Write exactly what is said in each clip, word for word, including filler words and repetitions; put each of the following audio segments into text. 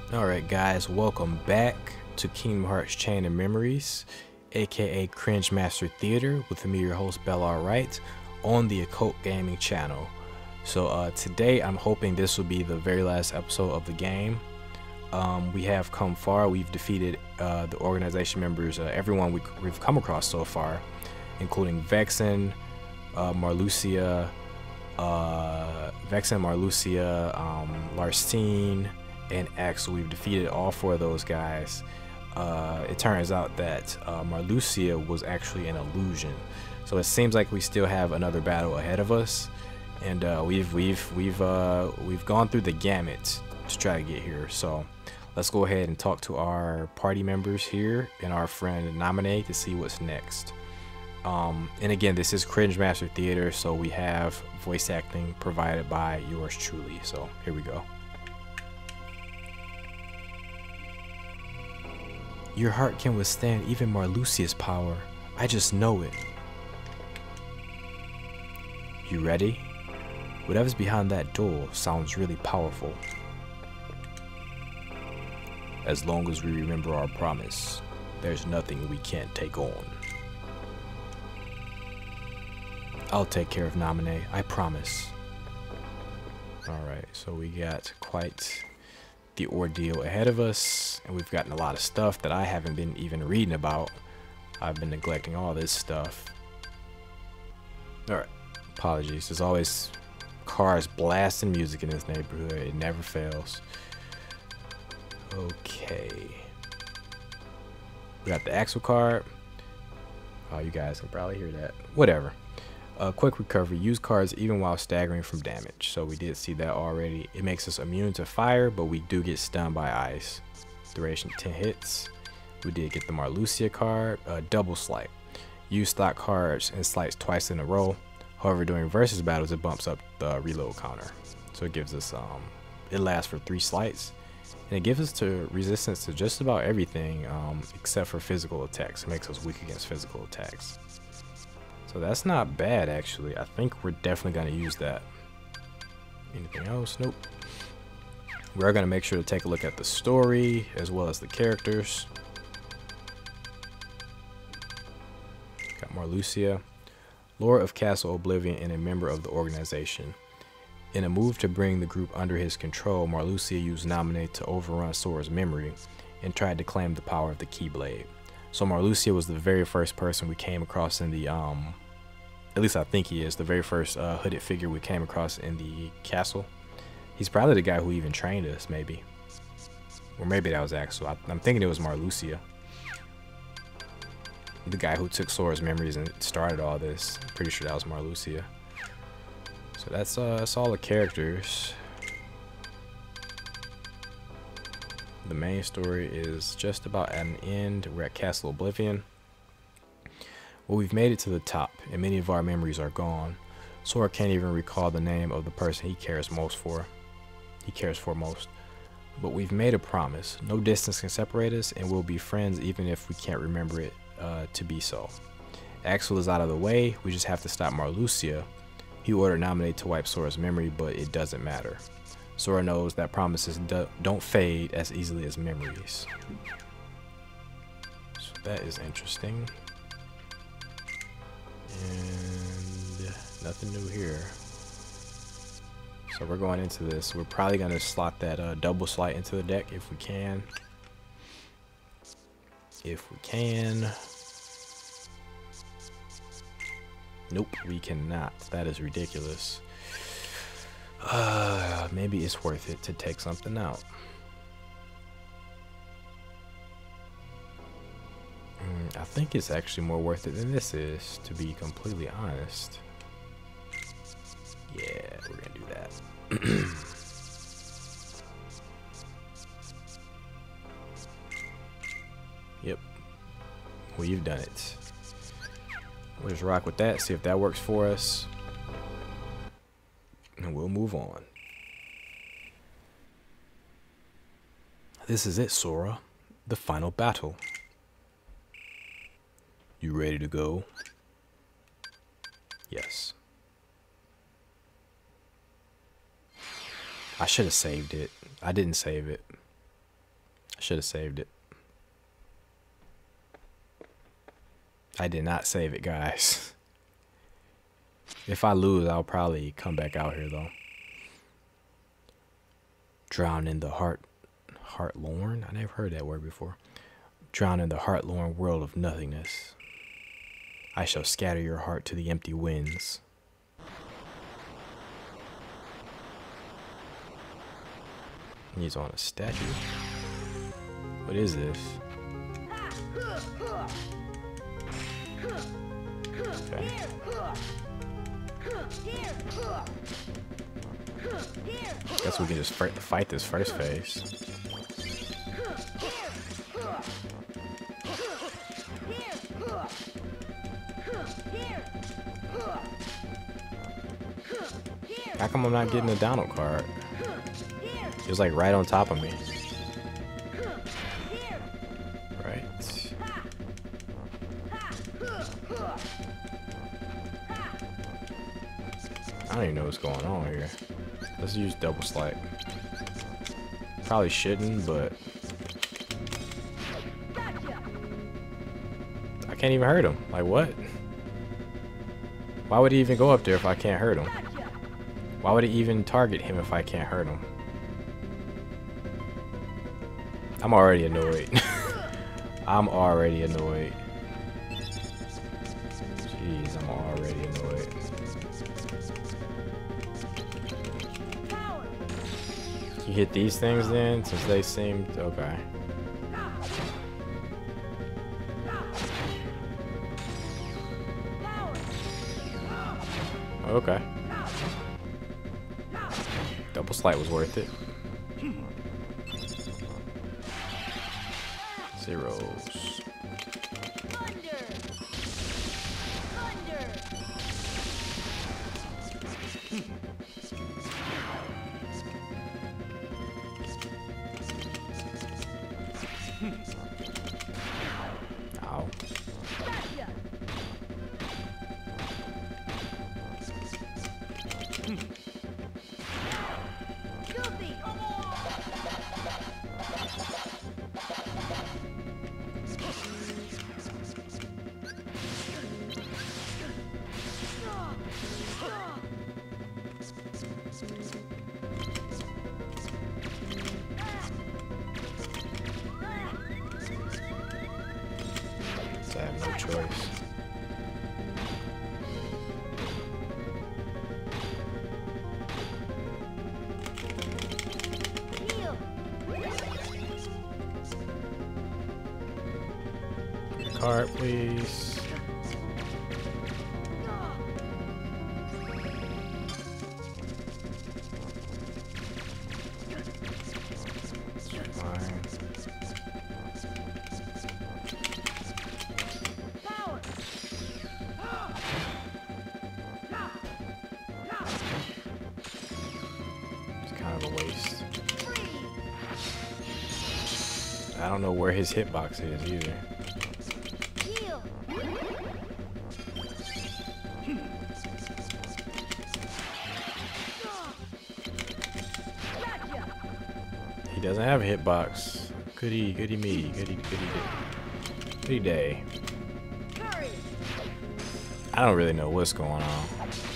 Alright guys, welcome back to Kingdom Hearts Chain of Memories, aka Cringe Master Theater, with me, your host Bella Wright, on the Occult Gaming channel. So uh, today I'm hoping this will be the very last episode of the game. Um, we have come far. We've defeated uh, the organization members, uh, everyone we, we've come across so far, including Vexen, uh, Marluxia, uh, Vexen, Marluxia, um, Larcene, and Axel. We've defeated all four of those guys. Uh, it turns out that uh, Marluxia was actually an illusion, so it seems like we still have another battle ahead of us, and uh, we've we've we've uh, we've gone through the gamut to try to get here. So let's go ahead and talk to our party members here and our friend Nominate to see what's next. Um, and again, this is Cringe Master Theater, so we have voice acting provided by yours truly. So here we go. Your heart can withstand even Marluxia's power. I just know it. You ready? Whatever's behind that door sounds really powerful. As long as we remember our promise, there's nothing we can't take on. I'll take care of Nominee, I promise. Alright, so we got quite the ordeal ahead of us, and we've gotten a lot of stuff that I haven't been even reading about. I've been neglecting all this stuff. Alright, apologies. There's always cars blasting music in this neighborhood. It never fails. Okay. We got the Axel card. Oh, you guys can probably hear that. Whatever. Uh, quick recovery. Use cards even while staggering from damage. So we did see that already. It makes us immune to fire, but we do get stunned by ice. Duration ten hits. We did get the Marluxia card. Uh, double slight. Use stock cards and slights twice in a row. However, during versus battles, it bumps up the reload counter. So it gives us, um, it lasts for three slights. And it gives us to resistance to just about everything, um, except for physical attacks. It makes us weak against physical attacks. So that's not bad, actually. I think we're definitely going to use that. Anything else? Nope. We're going to make sure to take a look at the story as well as the characters. Got Marluxia, Lord of Castle Oblivion and a member of the organization. In a move to bring the group under his control, Marluxia used Nominate to overrun Sora's memory and tried to claim the power of the Keyblade. So Marluxia was the very first person we came across in the, um, at least I think he is, the very first uh, hooded figure we came across in the castle. He's probably the guy who even trained us, maybe. Or maybe that was Axel. I, I'm thinking it was Marluxia. The guy who took Sora's memories and started all this. I'm pretty sure that was Marluxia. So that's, uh, that's all the characters. The main story is just about at an end. We're at Castle Oblivion. Well, we've made it to the top, and many of our memories are gone. Sora can't even recall the name of the person he cares most for. He cares for most. But we've made a promise. No distance can separate us, and we'll be friends even if we can't remember it uh, to be so. Axel is out of the way. We just have to stop Marluxia. He ordered Nominate to wipe Sora's memory, but it doesn't matter. Sora knows that promises do don't fade as easily as memories. So that is interesting. And nothing new here. So we're going into this. We're probably going to slot that uh, double slight into the deck if we can. If we can. Nope, we cannot. That is ridiculous. Uh, maybe it's worth it to take something out. Mm, I think it's actually more worth it than this is, to be completely honest. Yeah, we're gonna do that. Yep, we've done it. We'll just rock with that, see if that works for us. And we'll move on. This is it, Sora. The final battle. You ready to go? Yes. I should have saved it. I didn't save it. I should have saved it. I did not save it, guys. If I lose, I'll probably come back out here, though. Drown in the heart... Heartlorn? I never heard that word before. Drown in the heartlorn world of nothingness. I shall scatter your heart to the empty winds. He's on a statue. What is this? Okay. Guess we can just fight this first phase. How come I'm not getting a Donald card? It was like right on top of me. Right. I don't even know what's going on here. Let's use double slice. Probably shouldn't, but I can't even hurt him. Like, what? Why would he even go up there if I can't hurt him? Why would he even target him if I can't hurt him? I'm already annoyed. I'm already annoyed. Jeez, I'm already annoyed. You hit these things then, since they seemed okay. Okay. Double slight was worth it. Zeros. Ow. I have no choice. Card, please. Fine. I don't know where his hitbox is either. He doesn't have a hitbox. Goody, goody me, goody, goody, goody, goody day. I don't really know what's going on.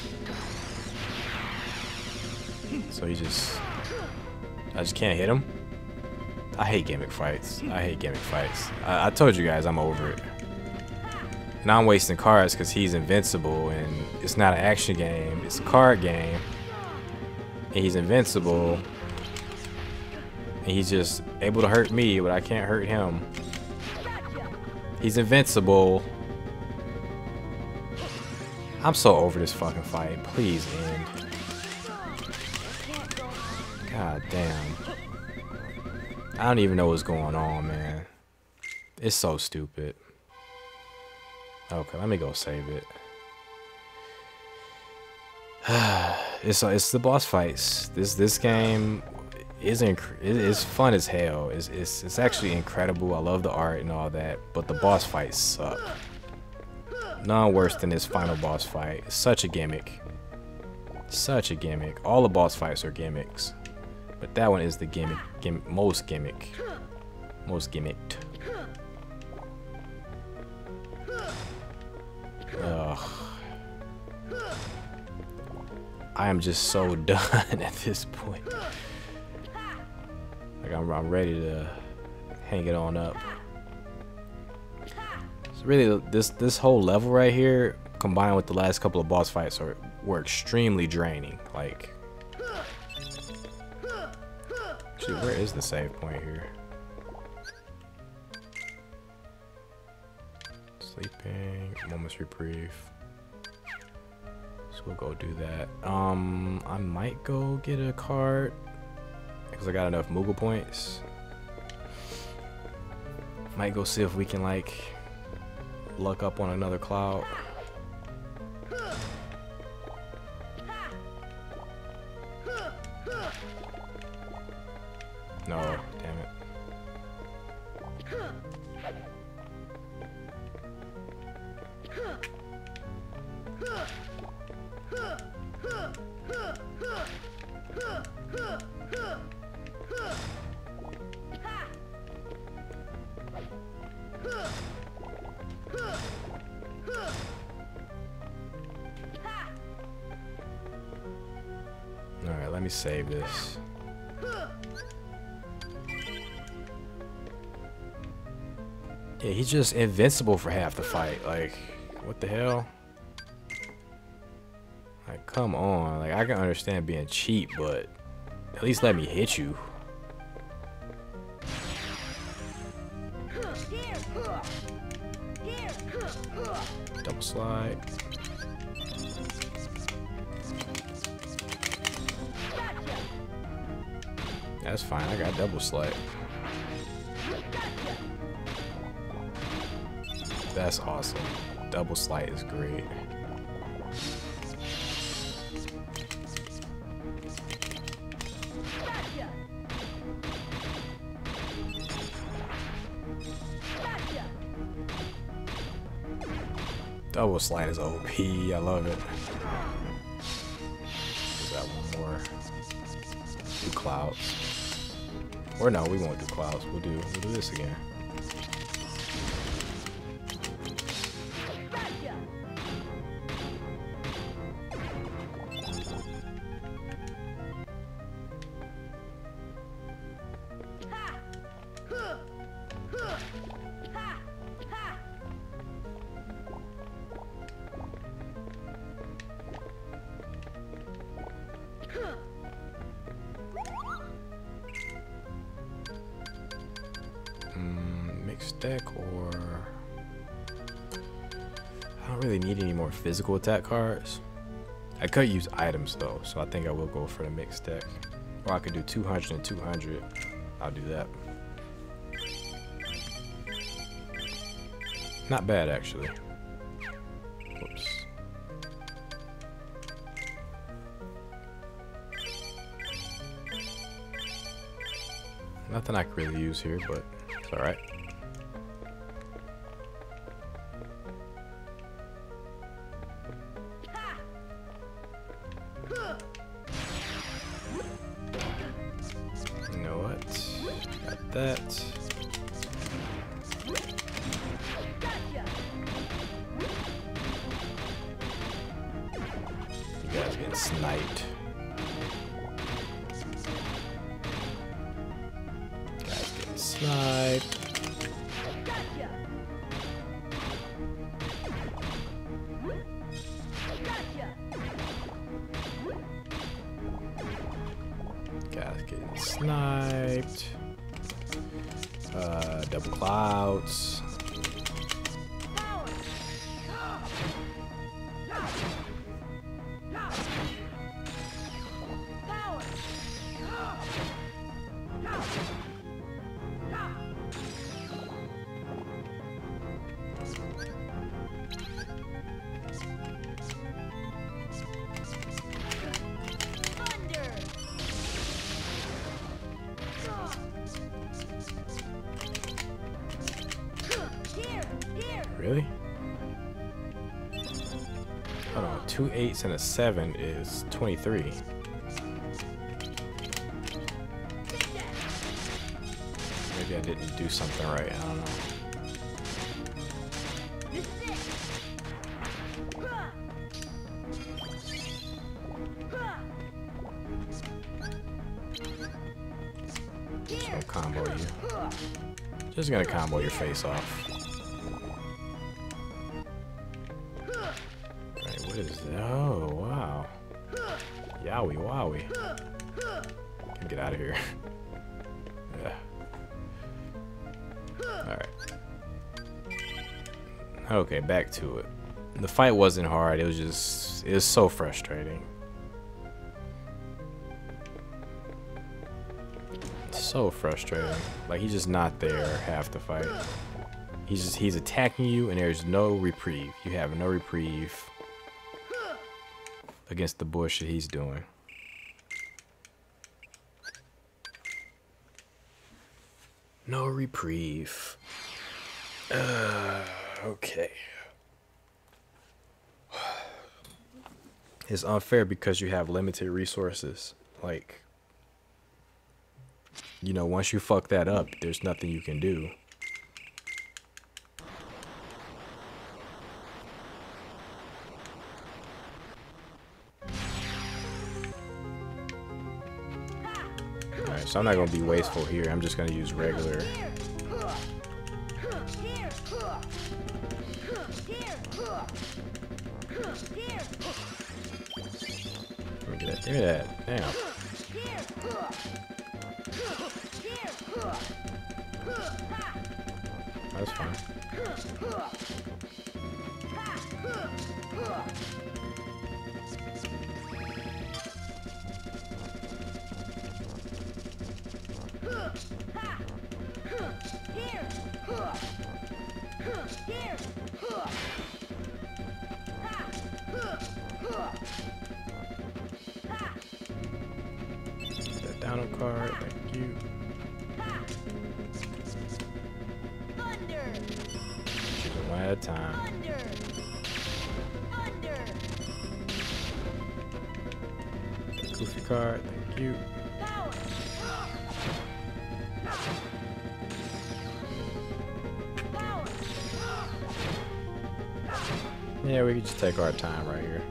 So he just, I just can't hit him. I hate gimmick fights. I hate gimmick fights. I, I told you guys I'm over it. Now I'm wasting cards because he's invincible and it's not an action game. It's a card game. And he's invincible. And he's just able to hurt me, but I can't hurt him. He's invincible. I'm so over this fucking fight. Please end. God damn. I don't even know what's going on, man. It's so stupid. Okay, let me go save it. it's it's the boss fights. This this game is inc it's fun as hell. It's it's it's actually incredible. I love the art and all that, but the boss fights suck. None worse than this final boss fight. It's such a gimmick. Such a gimmick. All the boss fights are gimmicks. But that one is the gimmick, gimmick most gimmick. Most gimmicked. Ugh. I am just so done at this point. Like I'm, I'm ready to hang it on up. So really, this this whole level right here, combined with the last couple of boss fights, are were extremely draining. Like, actually, where is the save point here? Sleeping, moments reprieve. So we'll go do that. Um, I might go get a card because I got enough Moogle points. Might go see if we can like luck up on another cloud. No, damn it. Alright, let me save this. Yeah, he's just invincible for half the fight. Like, what the hell? Like, come on. Like, I can understand being cheap, but at least let me hit you. Double slide. That's fine, I got double slide. That's awesome. Double slide is great. Double slide is O P, I love it. We got one more. Do clouds. Or no, we won't do clouds. We'll do we'll do this again. Deck, or I don't really need any more physical attack cards. I could use items though, so I think I will go for the mixed deck. Or I could do two hundred and two hundred. I'll do that. Not bad actually. Whoops. Nothing I could really use here, but it's alright. You know what? Got that. You guys getting sniped. Guys getting sniped. Guys getting sniped. Uh, double clouds. Really? Hold on, two eights and a seven is twenty-three. Maybe Maybe I didn't do something right. I don't know. Just gonna combo you. Just gonna combo your face off. Right, what is that? Oh, wow. Yowie wowie. Get out of here. Yeah. Alright. Okay, back to it. The fight wasn't hard, it was just, it was so frustrating. So frustrating. Like, he's just not there half the fight. He's just, he's attacking you and there's no reprieve. You have no reprieve against the bullshit he's doing. No reprieve. Uh, okay. It's unfair because you have limited resources. Like, you know, once you fuck that up, there's nothing you can do. Alright, so I'm not gonna be wasteful here. I'm just gonna use regular. Give me that. Give me that. Damn. That's fine. That down card, thank you. Choose one at a time. Goofy card, thank you. Yeah, we can just take our time right here.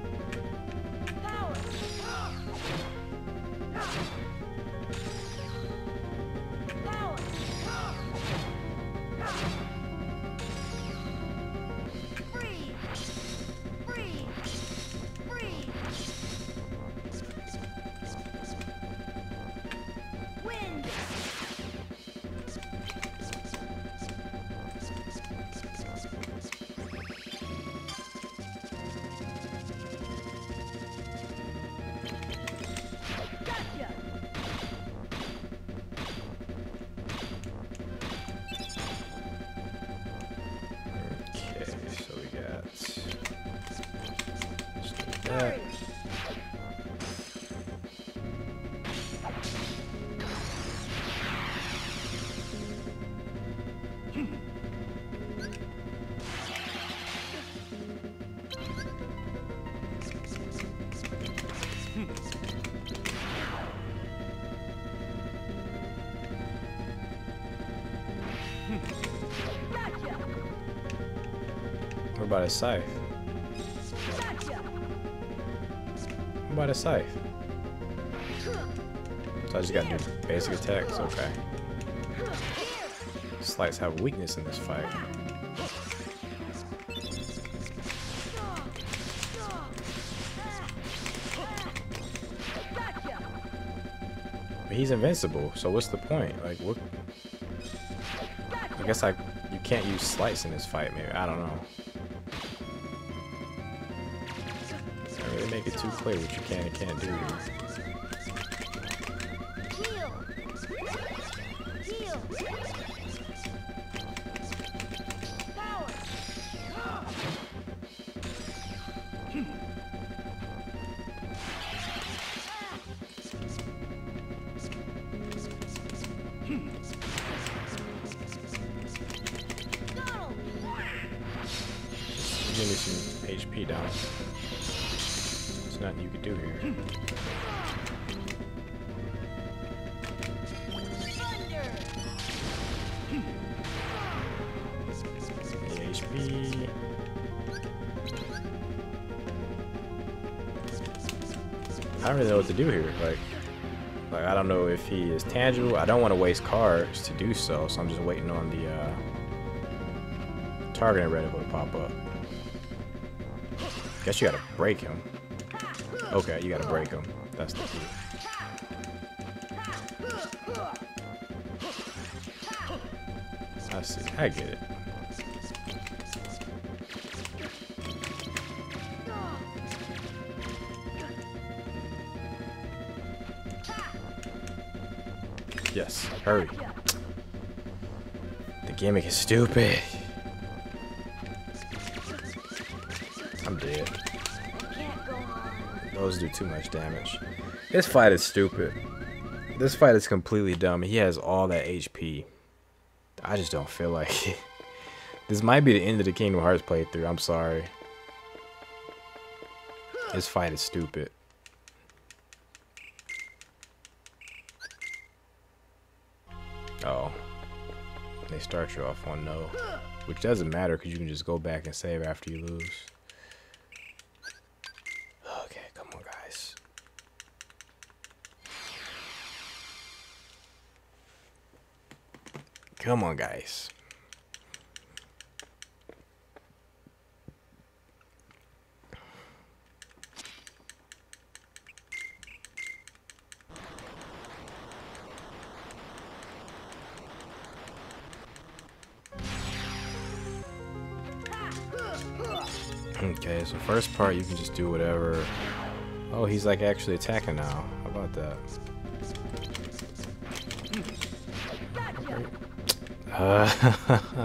That. What about a scythe? What about a scythe? So I just gotta do basic attacks? Okay. Slights have a weakness in this fight. But he's invincible, so what's the point? Like, what? I guess I you can't use slights in this fight, maybe. I don't know. I really make it too clear what you can and can't do. Give me some H P down. There's nothing you could do here. I don't really know what to do here. Like, like I don't know if he is tangible. I don't want to waste cards to do so, so I'm just waiting on the uh, targeting reticle to pop up. Guess you gotta break him. Okay, you gotta break him. That's the key. I see. I get it. Yes, hurry. The gimmick is stupid. I'm dead. Those do too much damage. This fight is stupid. This fight is completely dumb. He has all that H P. I just don't feel like it. This might be the end of the Kingdom Hearts playthrough. I'm sorry. This fight is stupid. Oh. They start you off on no. Which doesn't matter because you can just go back and save after you lose. Okay, come on, guys. Come on, guys. Okay, so first part you can just do whatever. Oh, he's like actually attacking now. How about that? Uh,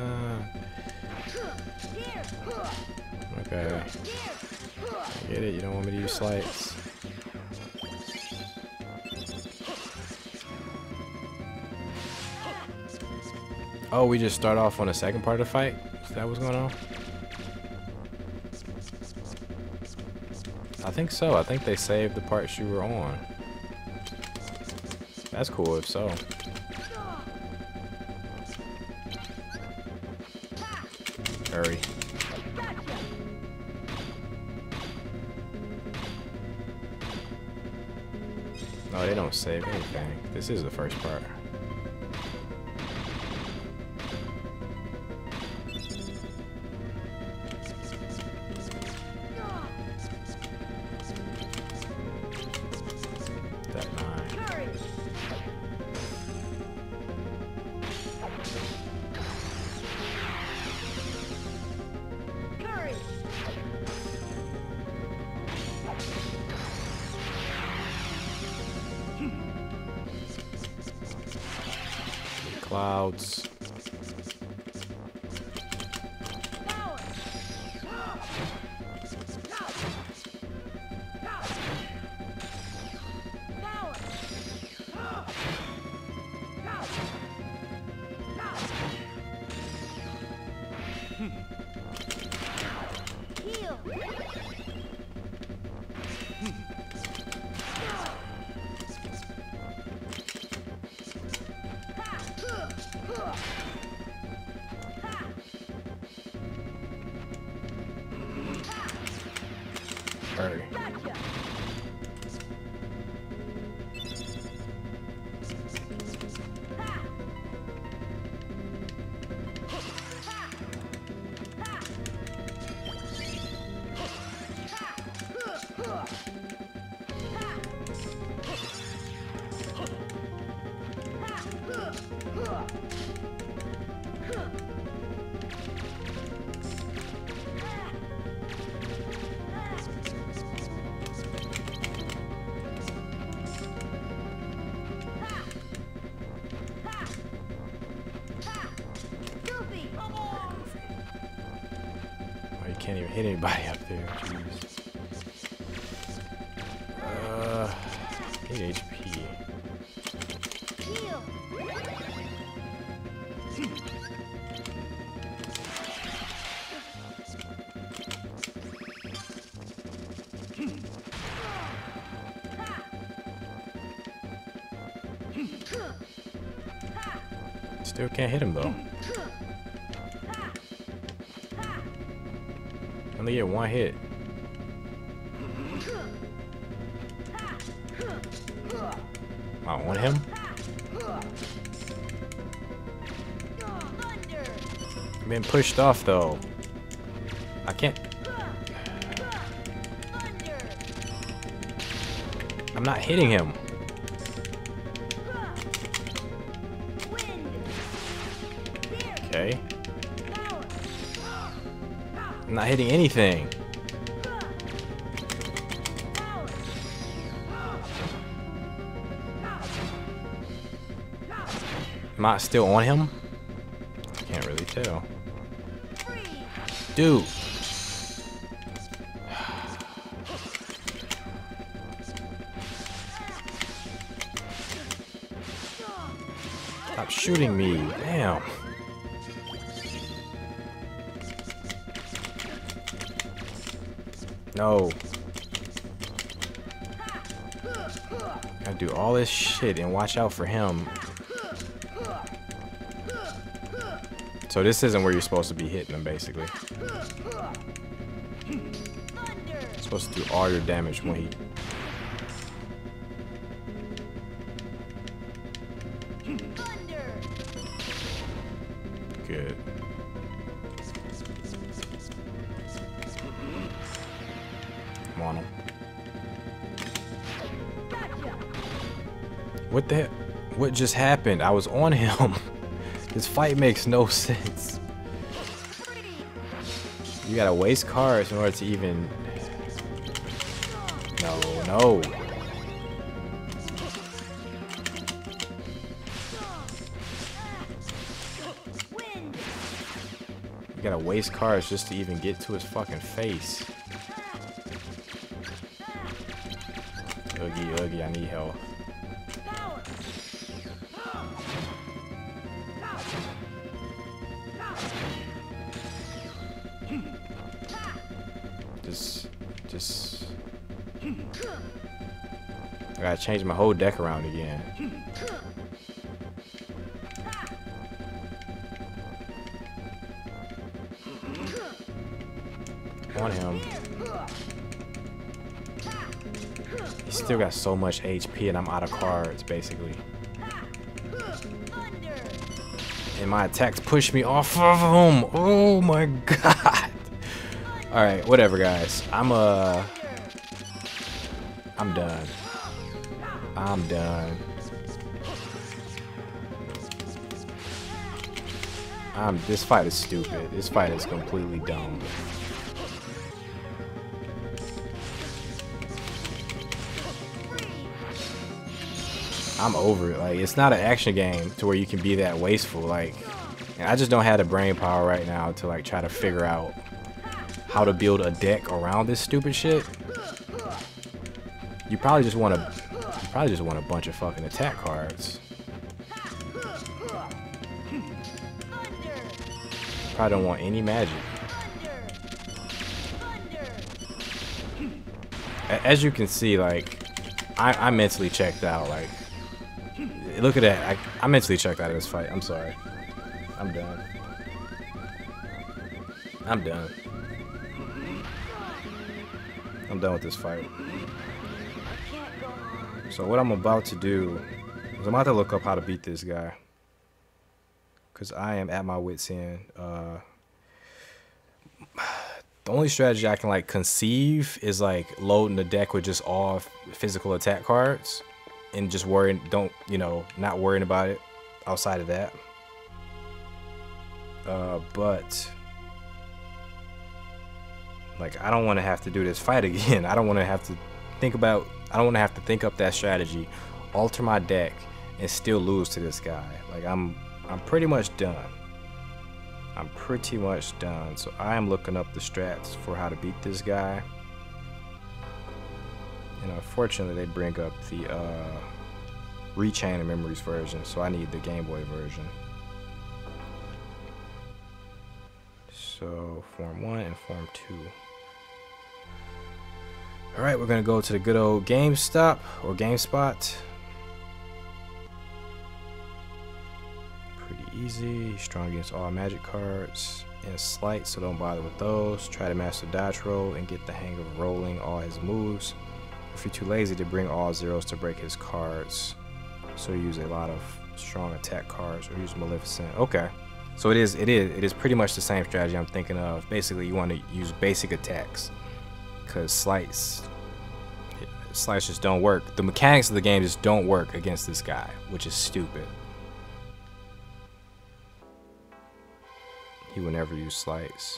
okay. I get it, you don't want me to use slights. Oh, we just start off on the second part of the fight? Is that what's going on? I think so. I think they saved the parts you were on. That's cool if so. Hurry. No, they don't save anything. This is the first part. Clouds. Hurry. Can't even hit anybody up there. Jeez. Uh, eight H P. Still can't hit him though. Only get one hit. Am I on him? I'm being pushed off though. I can't. I'm not hitting him. Okay. I'm not hitting anything. Am I still on him? Can't really tell. Dude. Stop shooting me. Damn. No. Gotta do all this shit and watch out for him. So this isn't where you're supposed to be hitting him, basically. You're supposed to do all your damage when he... Good. Come on him. What the heck? What just happened? I was on him. This fight makes no sense. You gotta waste cards in order to even... No, no. You gotta waste cards just to even get to his fucking face. Oogie, oogie, I need help. Just, just... I gotta change my whole deck around again. On him. He's still got so much H P and I'm out of cards, basically. And my attacks push me off of him. Oh my god. Alright, whatever guys. I'm uh I'm done. I'm done. I'm this fight is stupid. This fight is completely dumb. I'm over it. Like, it's not an action game to where you can be that wasteful. Like, and I just don't have the brain power right now to like try to figure out how to build a deck around this stupid shit. You probably just want to, you probably just want a bunch of fucking attack cards. Probably don't want any magic. As you can see, like, I, I mentally checked out. Like, look at that. I, I mentally checked out of this fight. I'm sorry. I'm done. I'm done. I'm done with this fight. So what I'm about to do is I'm about to look up how to beat this guy. Because I am at my wit's end. Uh, the only strategy I can like conceive is like loading the deck with just all physical attack cards. And just worrying, don't, you know, not worrying about it outside of that. Uh, but, like, I don't want to have to do this fight again. I don't want to have to think about, I don't want to have to think up that strategy, alter my deck, and still lose to this guy. Like, I'm, I'm pretty much done. I'm pretty much done. So I am looking up the strats for how to beat this guy. And unfortunately, they bring up the uh, Rechain of Memories version, so I need the Game Boy version. So Form one and Form two. All right, we're gonna go to the good old GameStop or GameSpot. Pretty easy. Strong against all magic cards and slight, so don't bother with those. Try to master dodge roll and get the hang of rolling all his moves. If you're too lazy to bring all zeros to break his cards, So you use a lot of strong attack cards or use Maleficent. Okay. So it is it is it is pretty much the same strategy I'm thinking of. Basically you want to use basic attacks. Cause slights slights just don't work. The mechanics of the game just don't work against this guy, which is stupid. He will never use slights.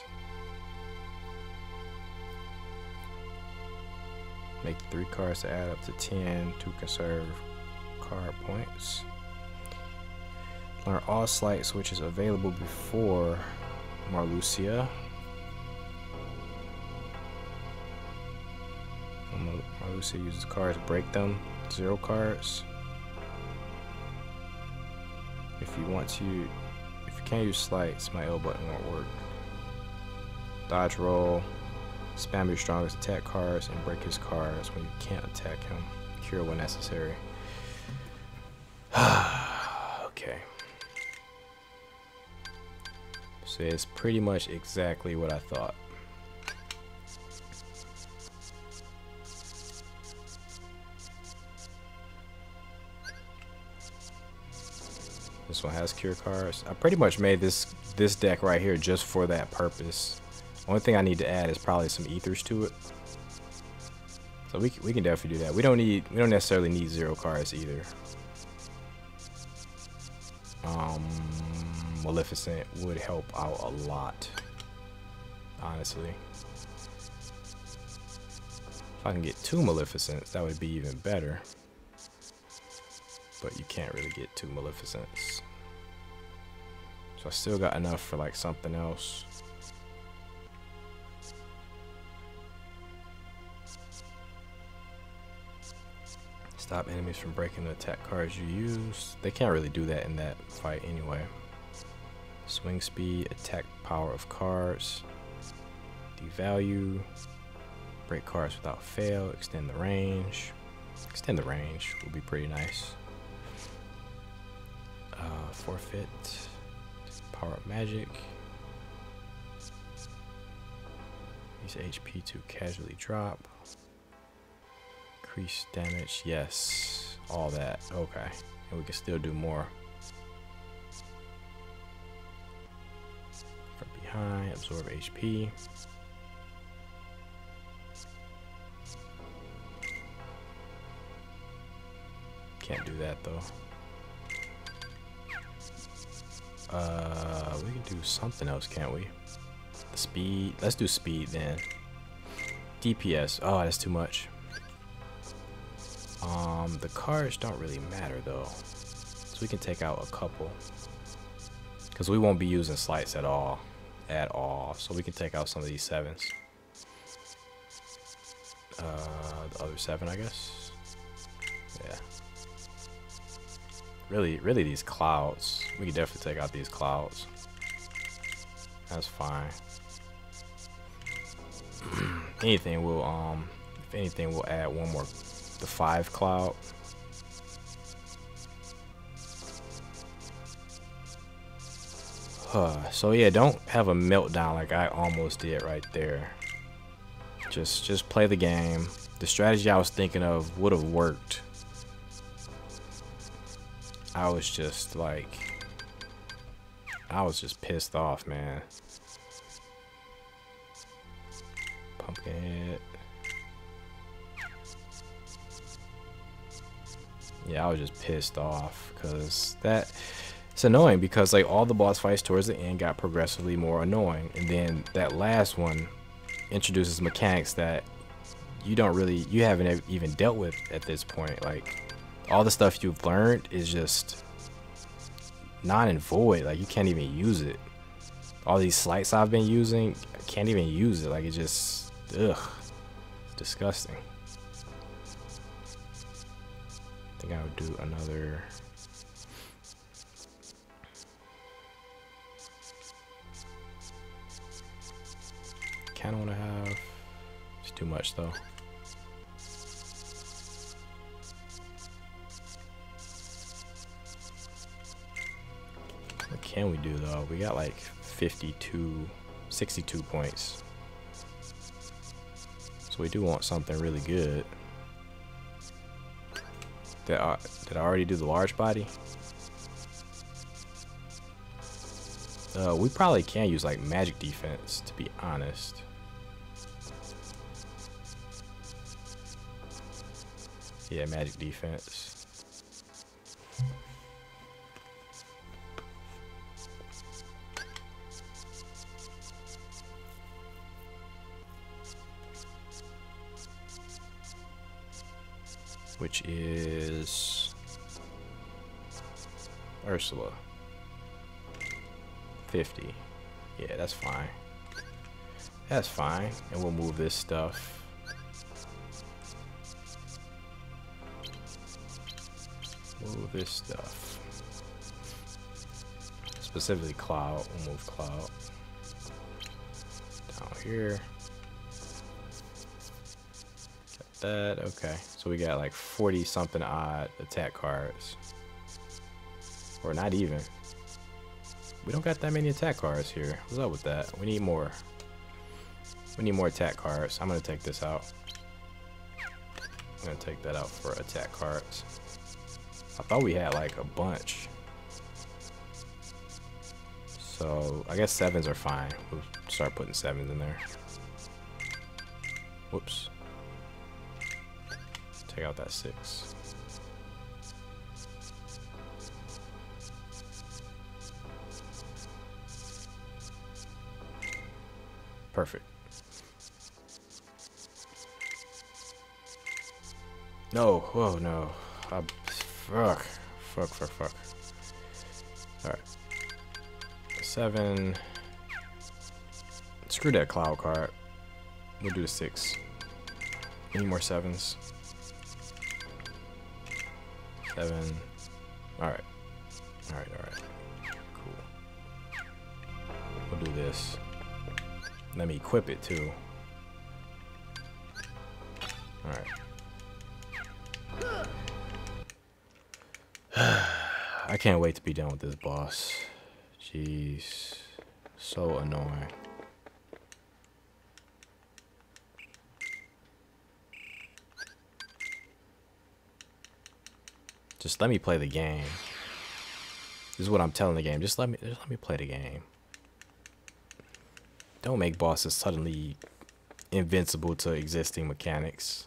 Make three cards to add up to ten to conserve card points. Learn all slight switches available before Marluxia. Marluxia uses cards to break them. Zero cards. If you want to, if you can't use slights, my L button won't work. Dodge roll. Spam your strongest attack cards and break his cards when you can't attack him. Cure when necessary. Okay. So it's pretty much exactly what I thought. This one has cure cards. I pretty much made this this deck right here just for that purpose. Only thing I need to add is probably some ethers to it. So we we can definitely do that. We don't need we don't necessarily need zero cards either. Um, Maleficent would help out a lot, honestly. If I can get two Maleficents, that would be even better. But you can't really get two Maleficents. So I still got enough for like something else. Stop enemies from breaking the attack cards you use. They can't really do that in that fight anyway. Swing speed, attack power of cards, devalue, break cards without fail, extend the range. Extend the range would be pretty nice. Uh, forfeit, power up magic. Use H P to casually drop. Increase damage, yes, all that. Okay, and we can still do more. From behind, absorb H P. Can't do that though. Uh, we can do something else, can't we? The speed. Let's do speed then. D P S. Oh, that's too much. Um, the cards don't really matter though, so we can take out a couple, because we won't be using slights at all, at all. So we can take out some of these sevens. Uh, the other seven, I guess. Yeah. Really, really, these clouds. We can definitely take out these clouds. That's fine. Anything will, um, if anything, we'll add one more. The five cloud. Huh. So yeah, don't have a meltdown like I almost did right there. Just just play the game. The strategy I was thinking of would have worked. I was just like I was just pissed off, man. Pumpkinhead. Yeah, I was just pissed off because that it's annoying, because like all the boss fights towards the end got progressively more annoying, and then that last one introduces mechanics that you don't really you haven't even dealt with at this point. Like all the stuff you've learned is just non and void. Like you can't even use it. All these slights I've been using, I can't even use it. Like it just ugh, it's disgusting. I think I would do another. Kind of want to have. It's too much though. What can we do though? We got like fifty-two, sixty-two points. So we do want something really good. Did I, did I already do the large body? Uh, we probably can use like magic defense, to be honest. Yeah, magic defense. Which is Ursula. fifty. Yeah, that's fine. That's fine. And we'll move this stuff. Move this stuff. Specifically Cloud. We'll move Cloud. Down here. That okay, so we got like forty something odd attack cards, or not even. We don't got that many attack cards here. What's up with that? We need more. We need more attack cards. I'm gonna take this out. I'm gonna take that out for attack cards. I thought we had like a bunch, so I guess sevens are fine. We'll start putting sevens in there. Whoops. Take out that six. Perfect. No, oh no. I, fuck. Fuck, fuck, fuck. Alright. Seven. Screw that cloud card. We'll do the six. Any more sevens? Seven. Alright. Alright, alright. Cool. We'll do this. Let me equip it too. Alright. I can't wait to be done with this boss. Jeez. So annoying. Just let me play the game. This is what I'm telling the game. Just let me just let me play the game. Don't make bosses suddenly invincible to existing mechanics.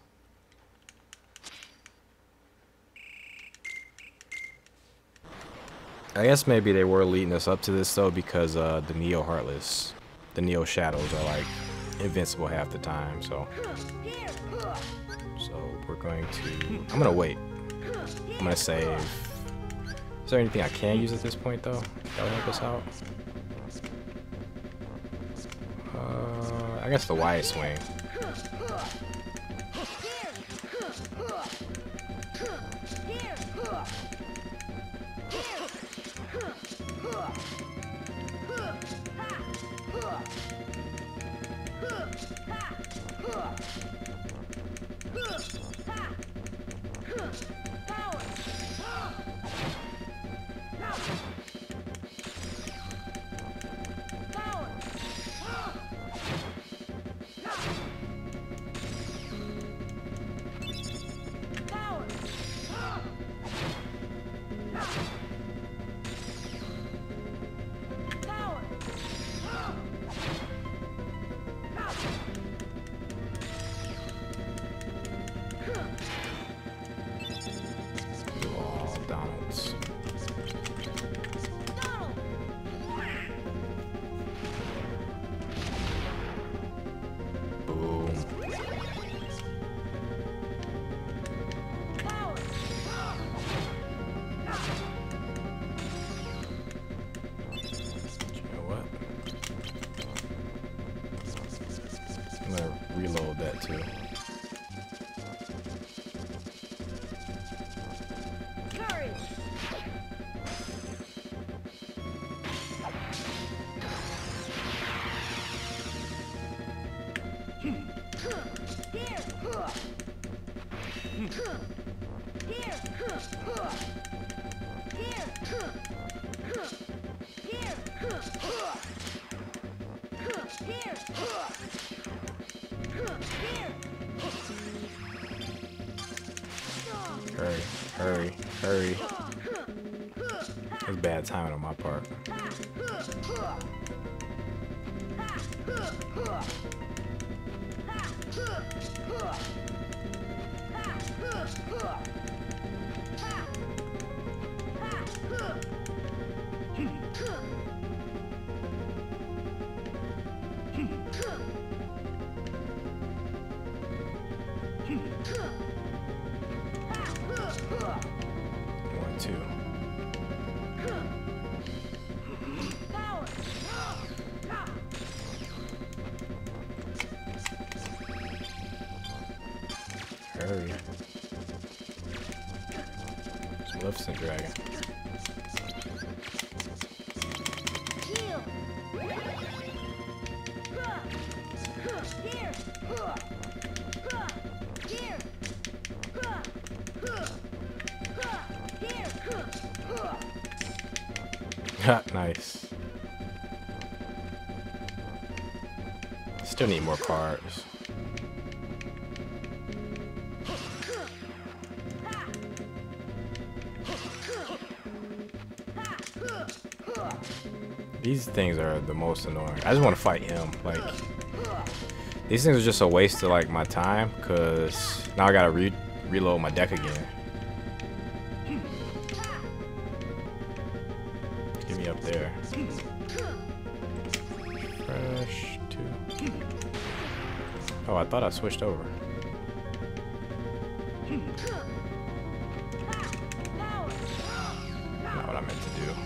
I guess maybe they were leading us up to this though, because uh, the Neo Heartless, the Neo Shadows are like invincible half the time. So, so we're going to. I'm gonna wait. I'm gonna save. Is there anything I can use at this point though? That will help us out. Uh, I guess the wide swing. I'm gonna reload that too. Hurry, Hurry, hurry. That's bad timing on my part. One, two. Hurry. It's Maleficent Dragon. Nice. Still need more cards. These things are the most annoying. I just want to fight him. Like, these things are just a waste of like my time, cause now I gotta re reload my deck again. Get me up there. Fresh two. Oh, I thought I switched over. Not what I meant to do.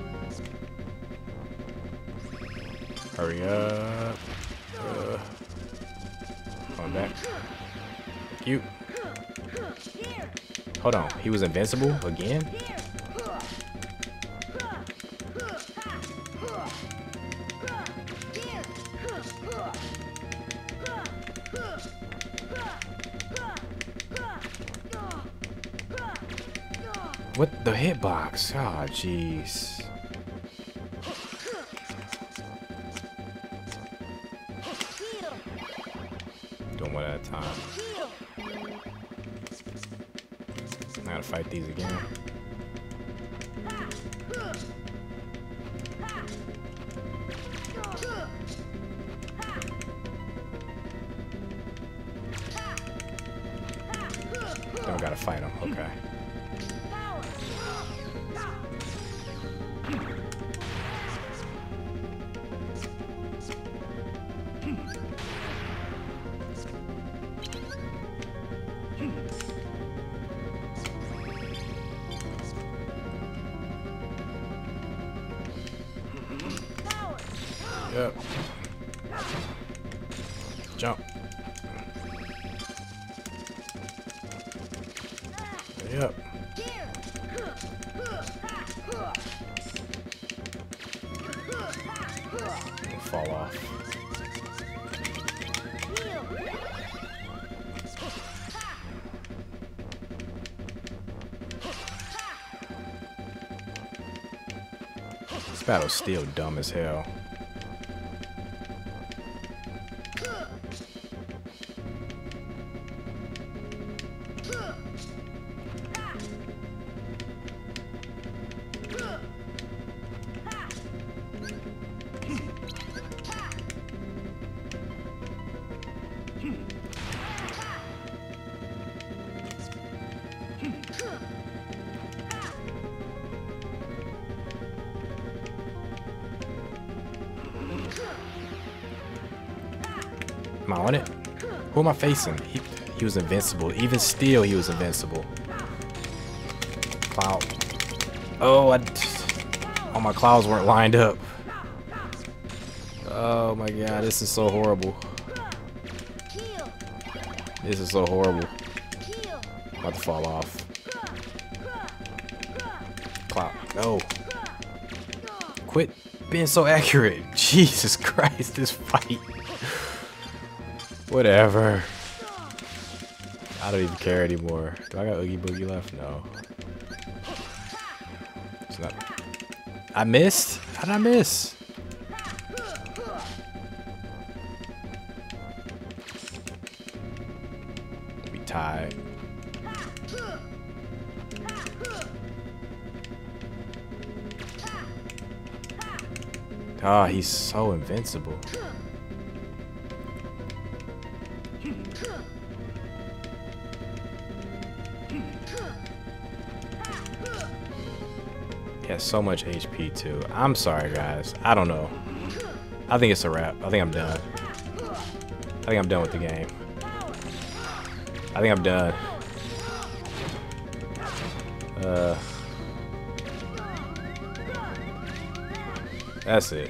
Hurry up. Uh, going back. Cute. Hold on. He was invincible again? What the hitbox? Oh, jeez. Doing one at a time. I gotta fight these again. Don't gotta fight them. Okay. Yep. Jump. Yep. Fall off. This battle's still dumb as hell. Am I on it? Who am I facing? He, he was invincible. Even still, he was invincible. Cloud. Oh, I, all my clouds weren't lined up. Oh my god, this is so horrible. This is so horrible. I'm about to fall off. Cloud. No. Quit being so accurate. Jesus Christ, this fight. Whatever. I don't even care anymore. Do I got Oogie Boogie left? No. It's not. I missed? How did I miss? We tied. Oh, he's so invincible. He has so much H P too. I'm sorry, guys. I don't know. I think it's a wrap. I think I'm done. I think I'm done with the game. I think I'm done. Uh, that's it.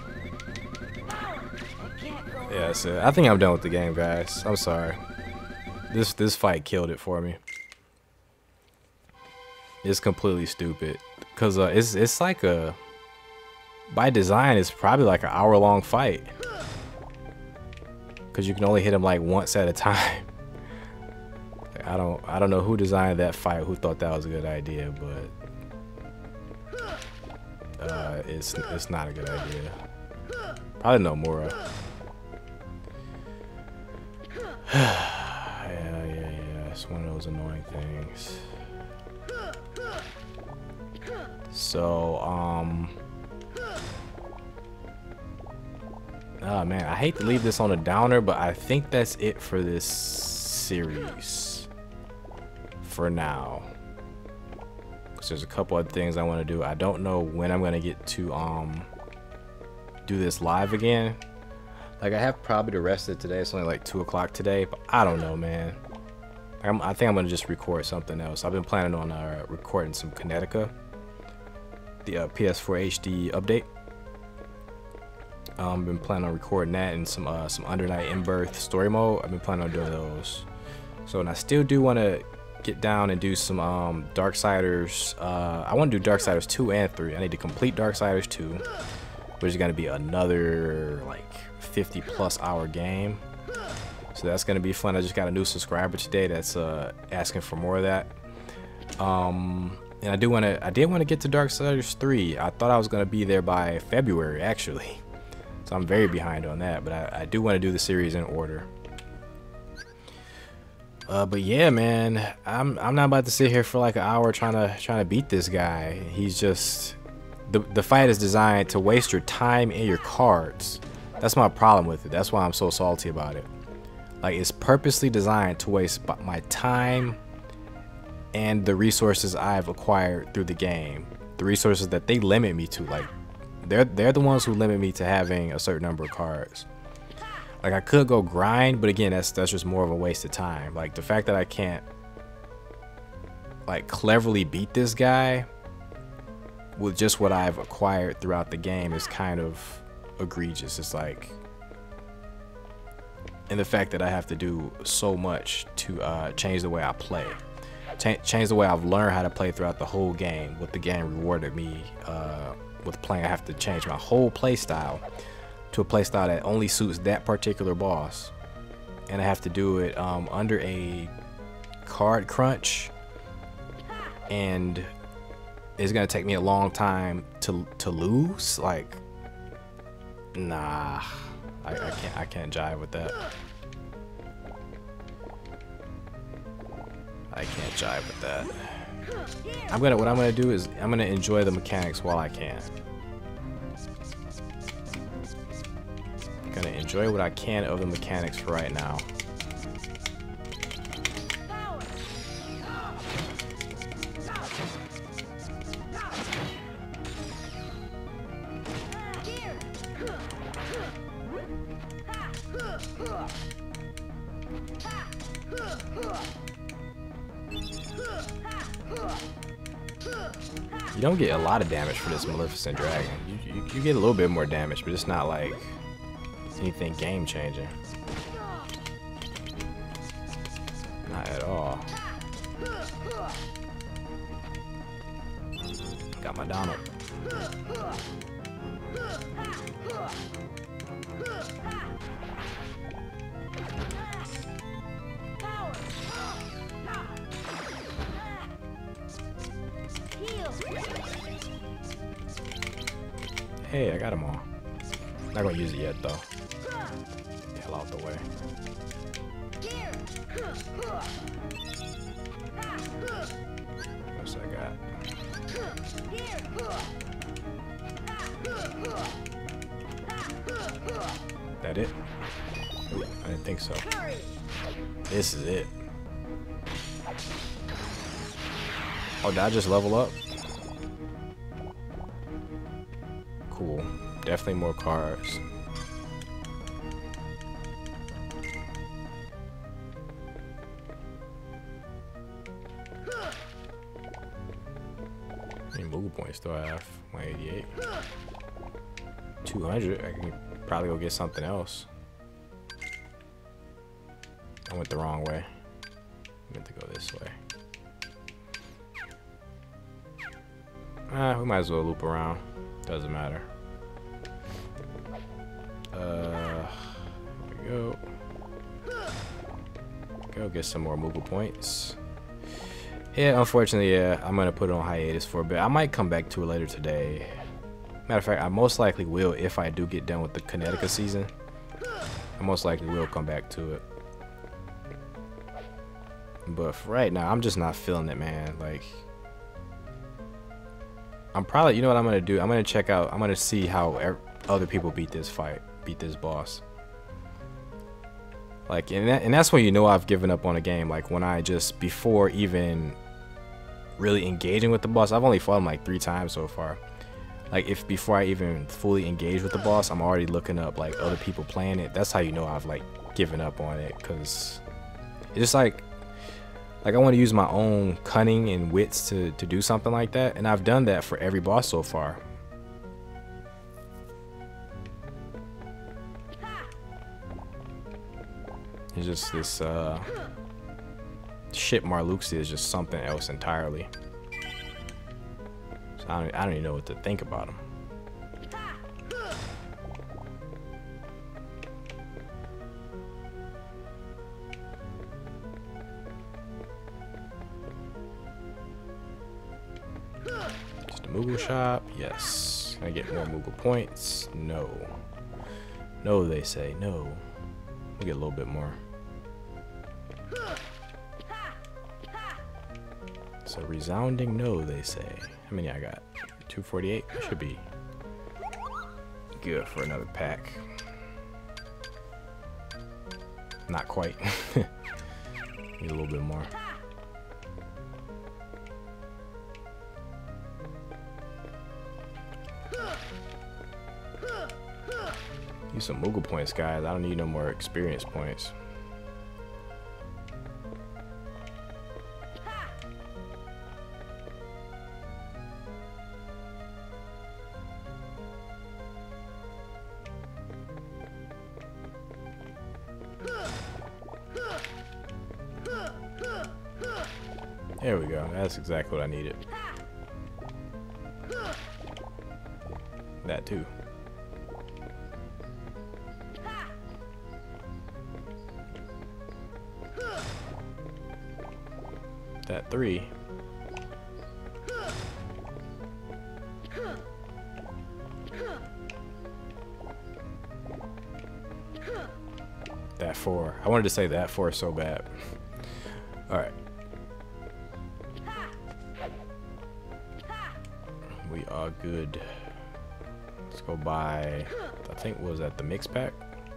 Yeah, that's it. I think I'm done with the game, guys. I'm sorry. This this fight killed it for me. It's completely stupid. Cause uh, it's it's like a, by design, it's probably like an hour long fight. Cause you can only hit him like once at a time. Like, I don't I don't know who designed that fight, who thought that was a good idea, but uh, it's it's not a good idea. Probably no Mora. yeah yeah yeah. It's one of those annoying things. So, um, oh man, I hate to leave this on a downer, but I think that's it for this series for now. Because there's a couple other things I want to do. I don't know when I'm going to get to um do this live again. Like, I have probably the rest of it today. It's only like two o'clock today, but I don't know, man. I'm, I think I'm going to just record something else. I've been planning on uh, recording some Connecticut. The uh, P S four H D update. Um, been planning on recording that and some uh, some Undernight in Birth story mode. I've been planning on doing those. So, and I still do want to get down and do some um, Darksiders. Uh, I want to do Darksiders two and three. I need to complete Darksiders two, which is going to be another like fifty plus hour game. So that's going to be fun. I just got a new subscriber today that's uh, asking for more of that. Um. And I do want to, I did want to get to Darksiders three. I thought I was going to be there by February, actually. So I'm very behind on that, but I, I do want to do the series in order. Uh, but yeah, man, I'm I'm not about to sit here for like an hour trying to trying to beat this guy. He's just, the the fight is designed to waste your time and your cards. That's my problem with it. That's why I'm so salty about it. Like, it's purposely designed to waste my time and the resources I've acquired through the game, the resources that they limit me to. Like, they're they're the ones who limit me to having a certain number of cards. Like, I could go grind, but again, that's that's just more of a waste of time. Like, the fact that I can't like cleverly beat this guy with just what I've acquired throughout the game is kind of egregious. It's like, and the fact that I have to do so much to uh, change the way I play. Ch change the way I've learned how to play throughout the whole game. What the game rewarded me uh, with playing, I have to change my whole play style to a play style that only suits that particular boss, and I have to do it um, under a card crunch, and it's gonna take me a long time to to lose. Like, nah, I, I can't I can't jive with that. I can't jive with that. I'm gonna, what I'm gonna do is I'm gonna enjoy the mechanics while I can. I'm gonna enjoy what I can of the mechanics for right now. You don't get a lot of damage for this Maleficent Dragon. You, you, you get a little bit more damage, but it's not like anything game changing. Not at all. Got my Donald. Hey, I got them all. Not gonna use it yet though. Get the hell out the way. What's that guy? think so. This is it. Oh, did I just level up? Cool. Definitely more cards. How many Moogle points do I have? one eighty-eight. two hundred. I can probably go get something else. I went the wrong way. I meant to go this way. Ah, we might as well loop around. Doesn't matter. Uh, here we go. Go get some more Moogle points. Yeah, unfortunately, yeah, I'm gonna put it on hiatus for a bit. I might come back to it later today. Matter of fact, I most likely will if I do get done with the Connecticut season. I most likely will come back to it. But for right now, I'm just not feeling it, man. Like, I'm probably, you know what I'm gonna do? I'm gonna check out, I'm gonna see how er other people beat this fight, beat this boss. Like, and, that, and that's when you know I've given up on a game. Like, when I just, before even really engaging with the boss, I've only fought him like three times so far. Like, if before I even fully engage with the boss, I'm already looking up like other people playing it. That's how you know I've like given up on it, because it's just like, like I want to use my own cunning and wits to to do something like that, and I've done that for every boss so far. It's just this uh, shit. Marluxia is just something else entirely. So I don't, I don't even know what to think about him. Just a Moogle shop, yes. Can I get more Moogle points? No. No, they say no. We'll get a little bit more. It's a resounding no, they say. How many I got? two forty-eight? Should be good for another pack. Not quite. Need a little bit more. Use some Moogle points, guys. I don't need no more experience points. There we go. That's exactly what I needed. That too. That three. That four. I wanted to say that four so bad. Alright. We are good. Let's go buy, I think, what was that the mix pack?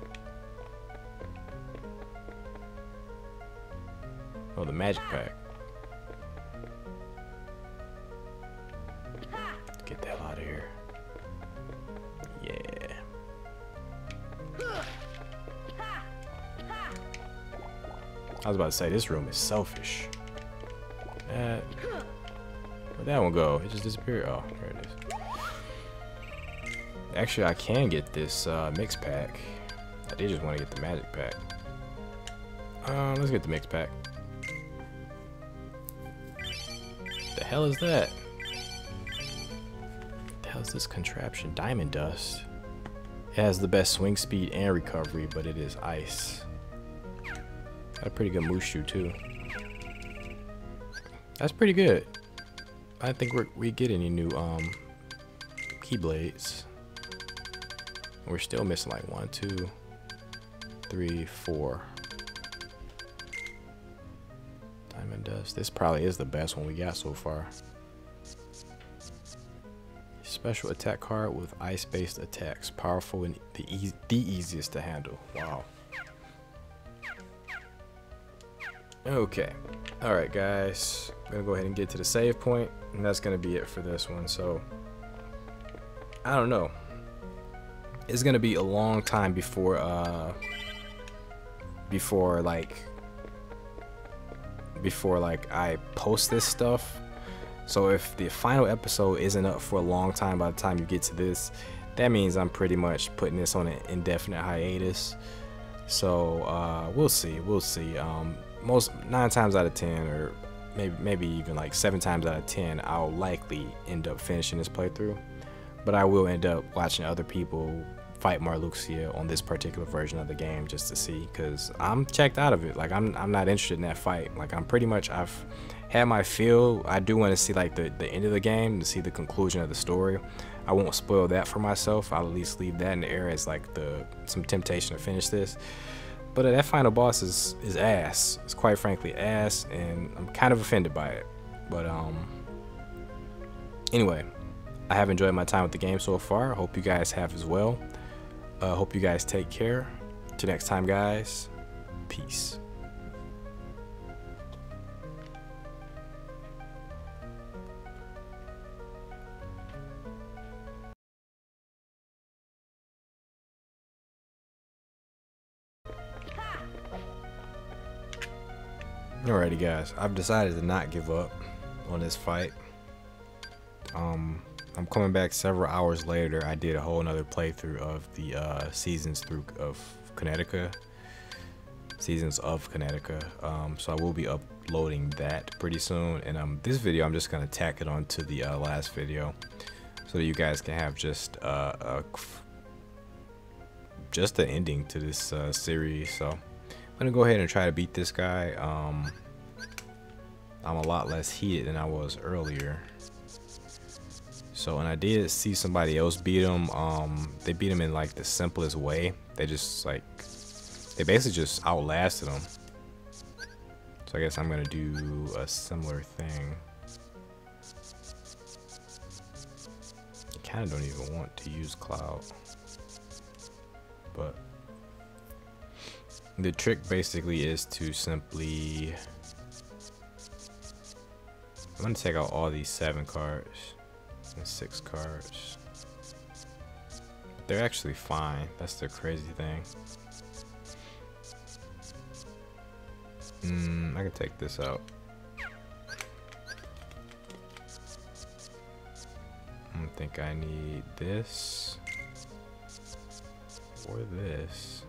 Oh, the magic pack. Get the hell out of here. Yeah. I was about to say, this room is selfish. That, where'd that one go? It just disappeared. Oh, there it is. Actually, I can get this uh, mix pack. I did just want to get the magic pack. Uh, let's get the mix pack. The hell is that? The hell is this contraption? Diamond dust. It has the best swing speed and recovery, but it is ice. Got a pretty good Mushu too. That's pretty good. I don't think we're, we get any new um keyblades. We're still missing like one, two, three, four. Diamond dust. This probably is the best one we got so far. Special attack card with ice-based attacks. Powerful and the, e the easiest to handle. Wow. Okay, all right guys, I'm gonna go ahead and get to the save point, and that's gonna be it for this one. So I don't know, it's gonna be a long time before uh before like before like I post this stuff. So if the final episode isn't up for a long time by the time you get to this, that means I'm pretty much putting this on an indefinite hiatus. So uh we'll see, we'll see. um most nine times out of ten, or maybe maybe even like seven times out of ten, I'll likely end up finishing this playthrough, but I will end up watching other people fight Marluxia on this particular version of the game just to see, because I'm checked out of it. Like I'm, I'm not interested in that fight. Like I'm pretty much, I've had my fill. I do want to see like the, the end of the game, to see the conclusion of the story. I won't spoil that for myself. I'll at least leave that in the air as like the some temptation to finish this. But uh, that final boss is is ass. It's quite frankly ass, and I'm kind of offended by it. But um, anyway, I have enjoyed my time with the game so far. Hope you guys have as well. Uh, hope you guys take care. Till next time, guys. Peace. Alrighty guys, I've decided to not give up on this fight. Um, I'm coming back several hours later. I did a whole nother playthrough of the uh, seasons through of Connecticut. Seasons of Connecticut. Um, so I will be uploading that pretty soon. And um, this video, I'm just gonna tack it on to the uh, last video, so that you guys can have just uh, a just the ending to this uh, series. So I'm gonna go ahead and try to beat this guy. Um, I'm a lot less heated than I was earlier. So, and I did see somebody else beat him. Um, they beat him in like the simplest way. They just like, they basically just outlasted him. So I guess I'm gonna do a similar thing. I kind of don't even want to use Cloud, but the trick basically is to simply, I'm gonna take out all these seven cards and six cards. They're actually fine. That's the crazy thing. Mm, I can take this out. I don't think I need this or this.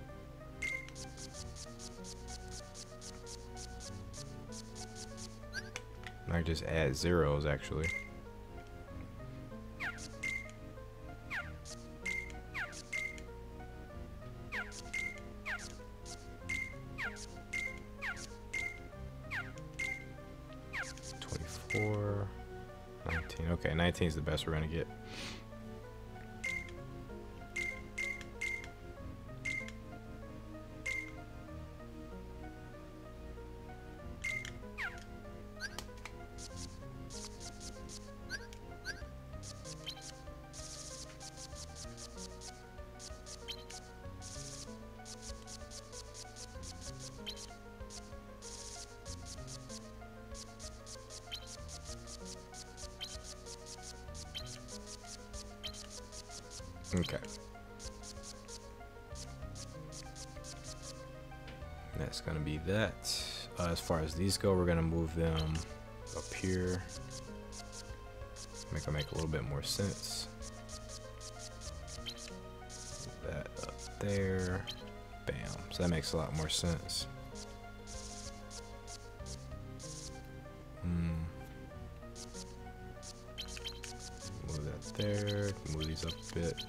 I just add zeros actually. twenty-four, nineteen. Okay, nineteen is the best we're gonna get. Okay. That's gonna be that. Uh, as far as these go, we're gonna move them up here. Make them make a little bit more sense. Move that up there. Bam. So that makes a lot more sense. Hmm. Move that there. Move these up a bit.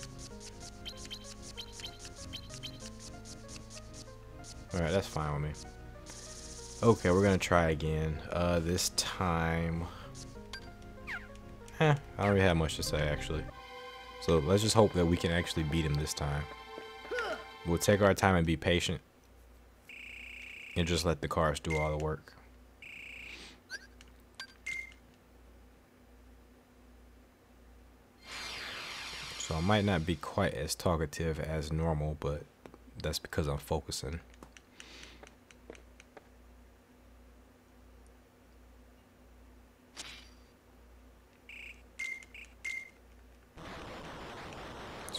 Alright, that's fine with me. Okay, we're gonna try again. Uh, this time, eh, I don't really have much to say actually. So let's just hope that we can actually beat him this time. We'll take our time and be patient, and just let the cards do all the work. So I might not be quite as talkative as normal, but that's because I'm focusing.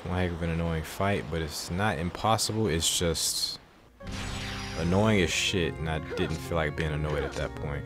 It's one heck of an annoying fight, but it's not impossible. It's just annoying as shit, and I didn't feel like being annoyed at that point.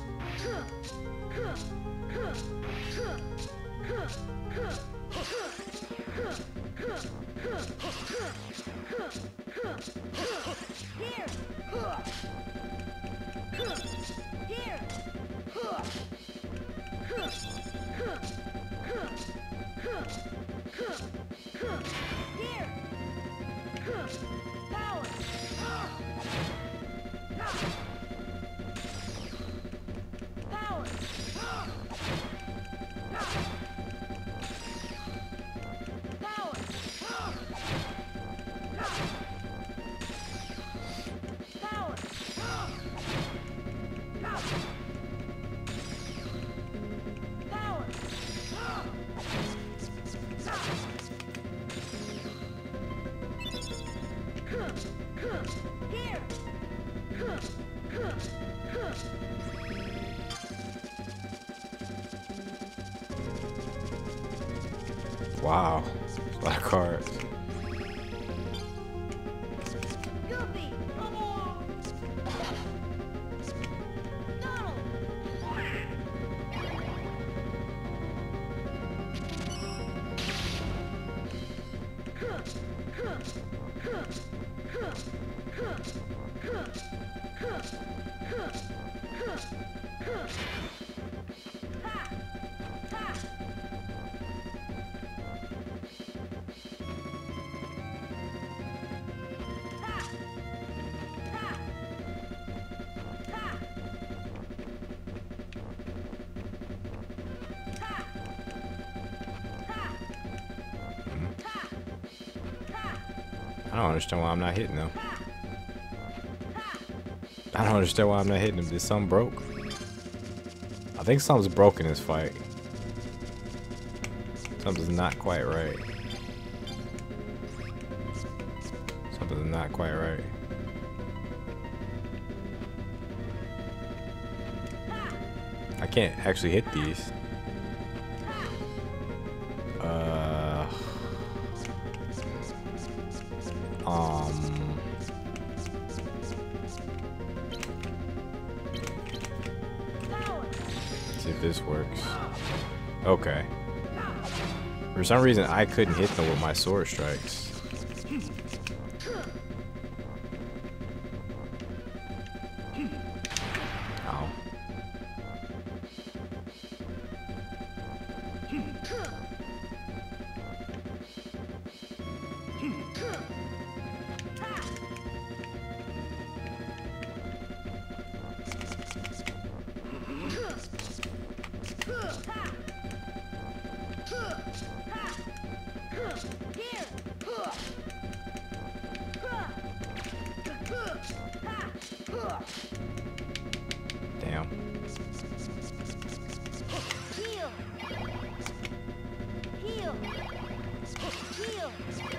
Wow, a lot of cards. I don't understand why I'm not hitting them. I don't understand why I'm not hitting them. Did something broke? I think something's broken in this fight. Something's not quite right. Something's not quite right. I can't actually hit these. Uh, um, let's see if this works. Okay. For some reason, I couldn't hit them with my sword strikes. Ow. Damn. Heal. Heal. Heal.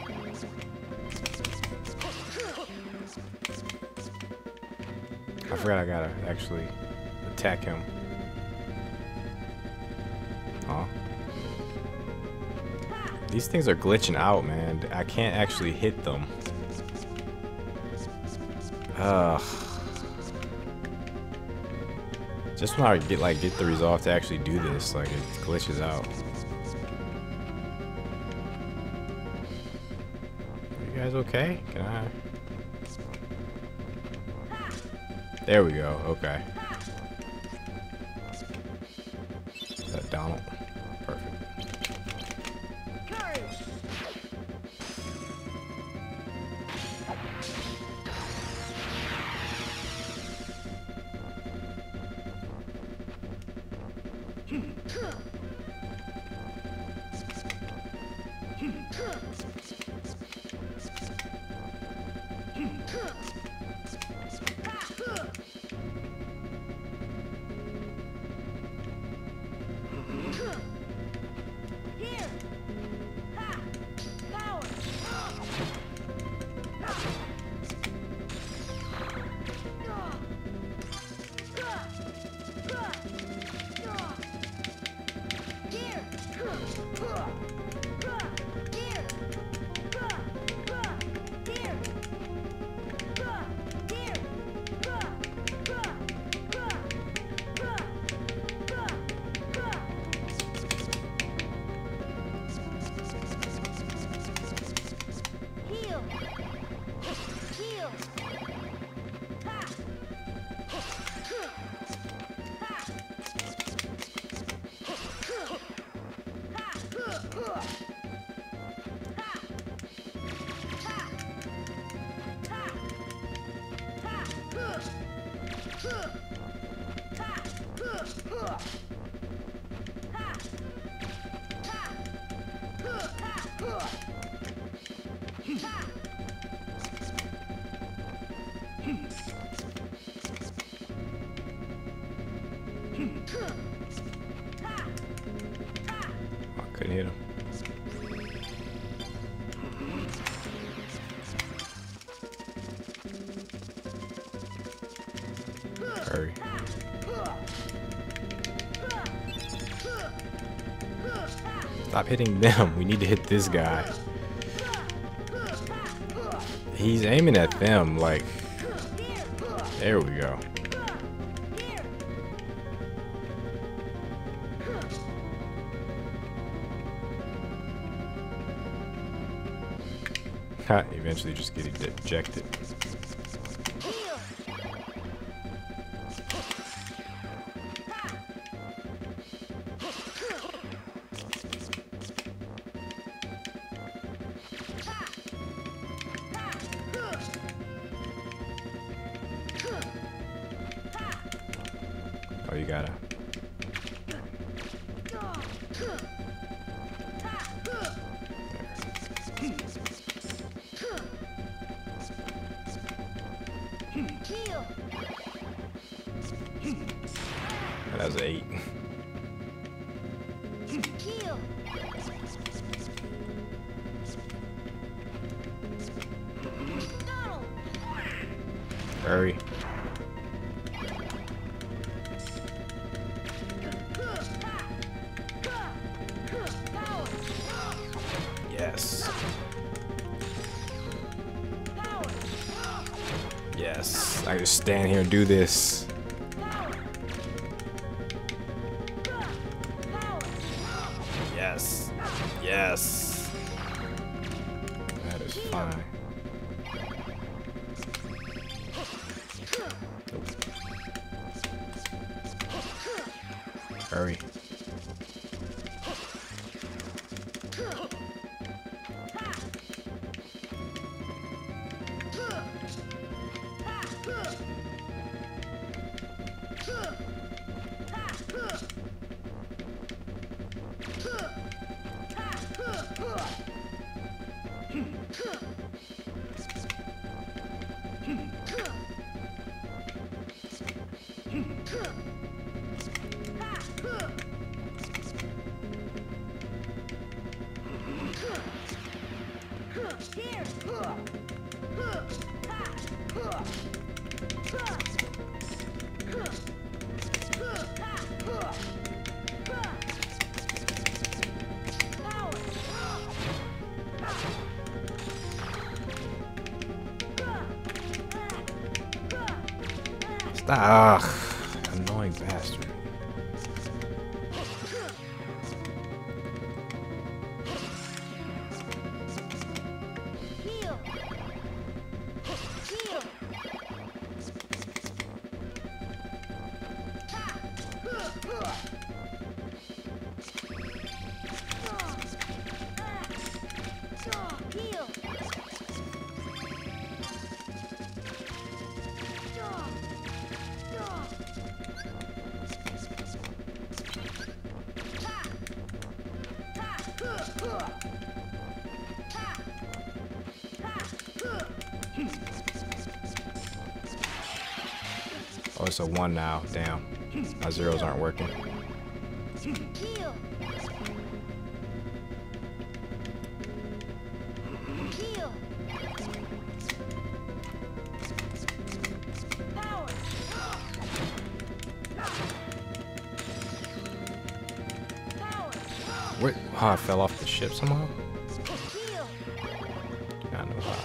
I forgot I gotta actually attack him. Oh. These things are glitching out, man. I can't actually hit them. Ugh. Just when I get like get the resolve to actually do this, like it glitches out. Are you guys okay? Can I? There we go. Okay. Is that Donald? Perfect. Here. Ha. Power. Here. Here. I couldn't hit him. Hurry. Stop hitting them. We need to hit this guy. He's aiming at them, like... There we go. Ha, eventually just get ejected. Oh, you gotta. That was eight. Hurry. Yes. Yes. I just stand here and do this. Yes. Yes. That is fine. Hurry. Stop. Ugh, annoying bastard. Oh, it's a one now. Damn. My zeros aren't working. Wait, oh, I fell off the ship somehow? I know how.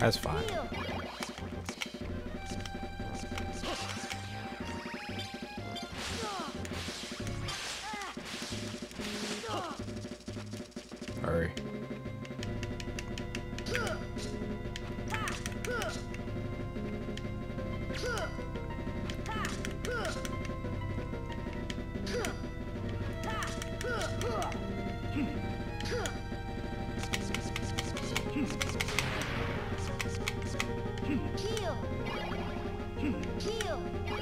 That's fine. Heal. Hurry. Heal. Heal.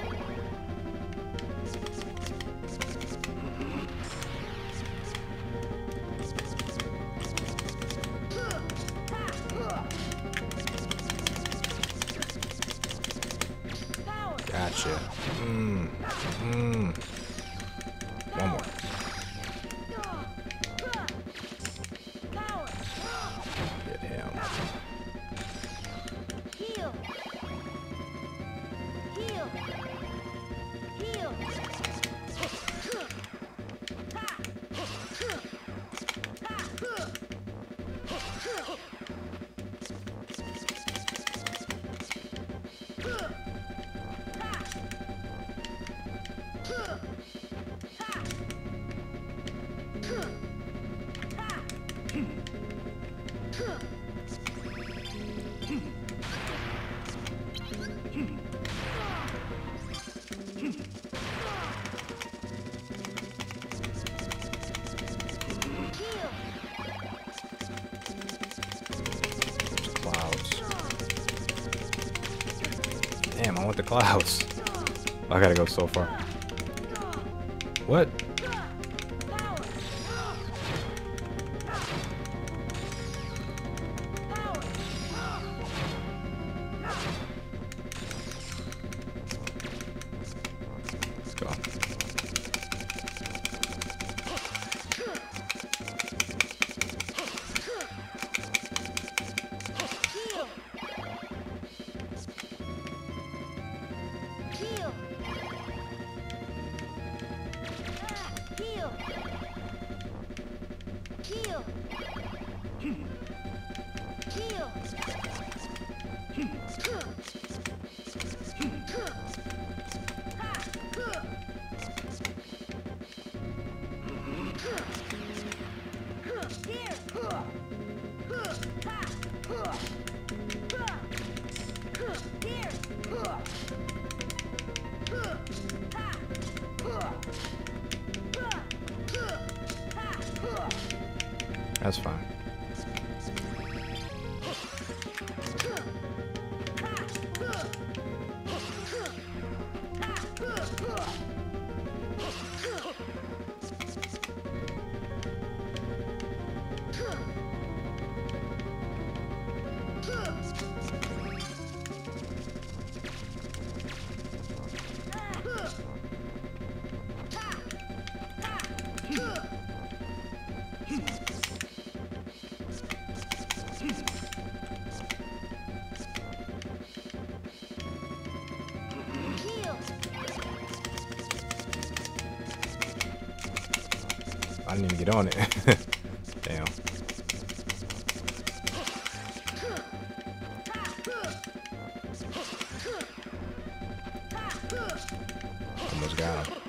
Power. Gotcha. Mmm. Mmm. One more. Power. Get him. Heal. Heal. Heal. Clouds. Damn, I want the clouds. I gotta go so far. What? Let's go. Heal. Heal. Heal. Heal. That's fine. I didn't even get on it. Damn. Almost got him.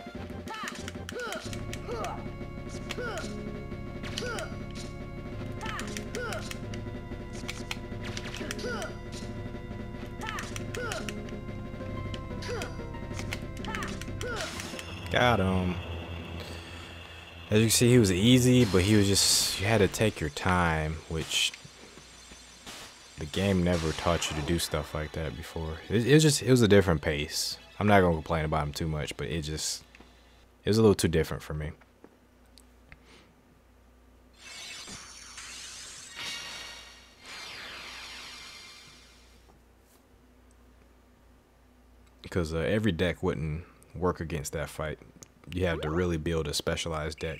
Got him. As you can see, he was easy, but he was just, you had to take your time, which the game never taught you to do stuff like that before. It, it was just, it was a different pace. I'm not going to complain about him too much, but it just, it was a little too different for me. Because uh, every deck wouldn't work against that fight. You have to really build a specialized deck.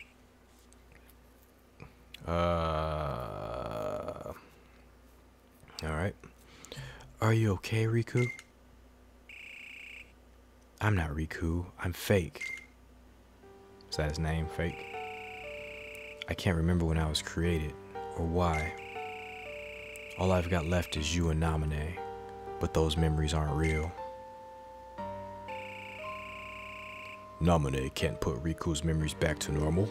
Uh, Alright. Are you okay, Riku? I'm not Riku. I'm Fake. Is that his name, Fake? I can't remember when I was created, or why. All I've got left is you and Namine, but those memories aren't real. Namine can't put Riku's memories back to normal.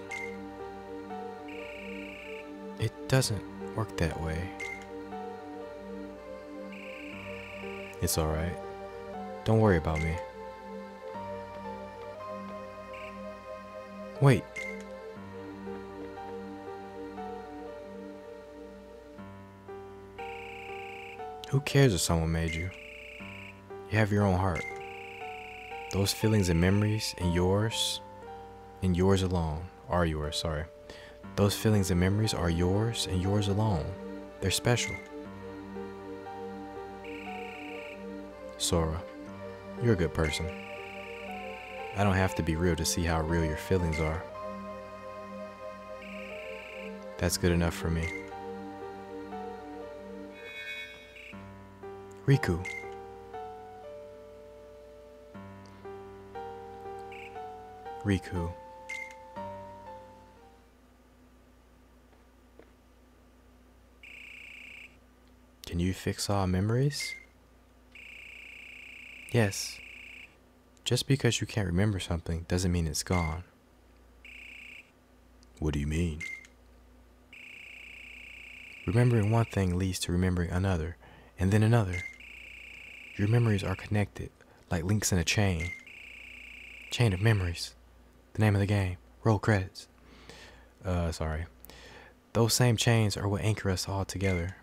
It doesn't work that way. It's alright. Don't worry about me. Wait. Who cares if someone made you? You have your own heart. Those feelings and memories and yours, and yours alone, are yours, sorry. Those feelings and memories are yours and yours alone. They're special. Sora, you're a good person. I don't have to be real to see how real your feelings are. That's good enough for me. Riku. Riku. Can you fix all memories? Yes. Just because you can't remember something doesn't mean it's gone. What do you mean? Remembering one thing leads to remembering another, and then another. Your memories are connected, like links in a chain. Chain of memories. The name of the game. Roll credits. Uh, sorry. Those same chains are what anchor us all together.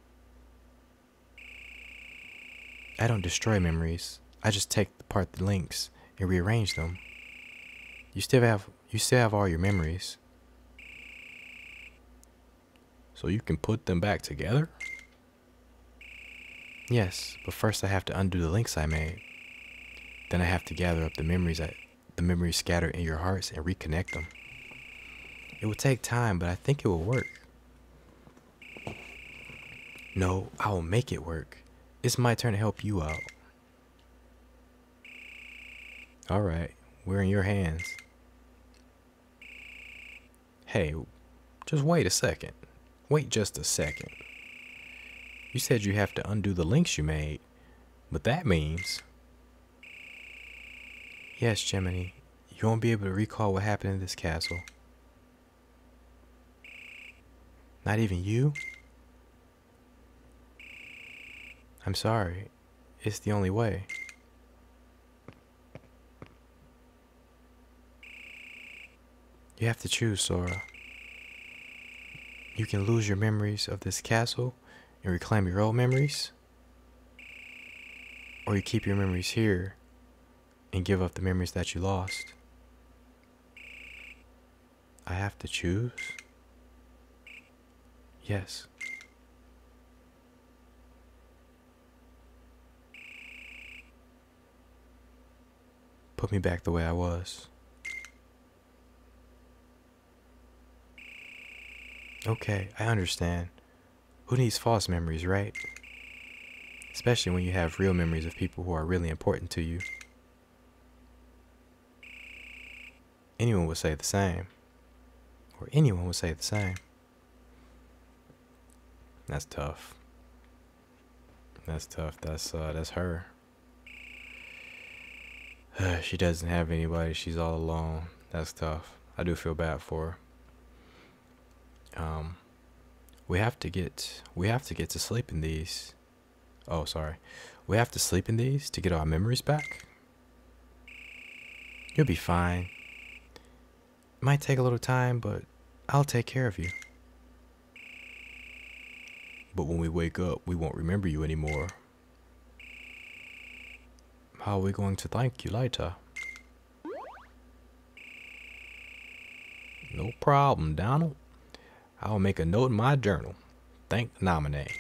I don't destroy memories. I just take apart the links and rearrange them. You still have you still have all your memories. So you can put them back together? Yes, but first I have to undo the links I made. Then I have to gather up the memories that the memories scattered in your hearts and reconnect them. It will take time, but I think it will work. No, I will make it work. It's my turn to help you out. Alright, we're in your hands. Hey, just wait a second. Wait just a second. You said you have to undo the links you made, but that means... Yes, Gemini, you won't be able to recall what happened in this castle. Not even you? I'm sorry. It's the only way. You have to choose, Sora. You can lose your memories of this castle and reclaim your old memories, or you keep your memories here and give up the memories that you lost. I have to choose? Yes. Put me back the way I was. Okay, I understand. Who needs false memories, right? Especially when you have real memories of people who are really important to you. Anyone would say the same. Or anyone would say the same. That's tough. That's tough. That's uh that's her. She doesn't have anybody. She's all alone. That's tough. I do feel bad for her. Um, we have to get we have to get to sleep in these. Oh, sorry. We have to sleep in these to get our memories back. You'll be fine. It might take a little time, but I'll take care of you. But when we wake up, we won't remember you anymore. How are we going to thank you later? No problem, Donald. I'll make a note in my journal. Thank the nominee.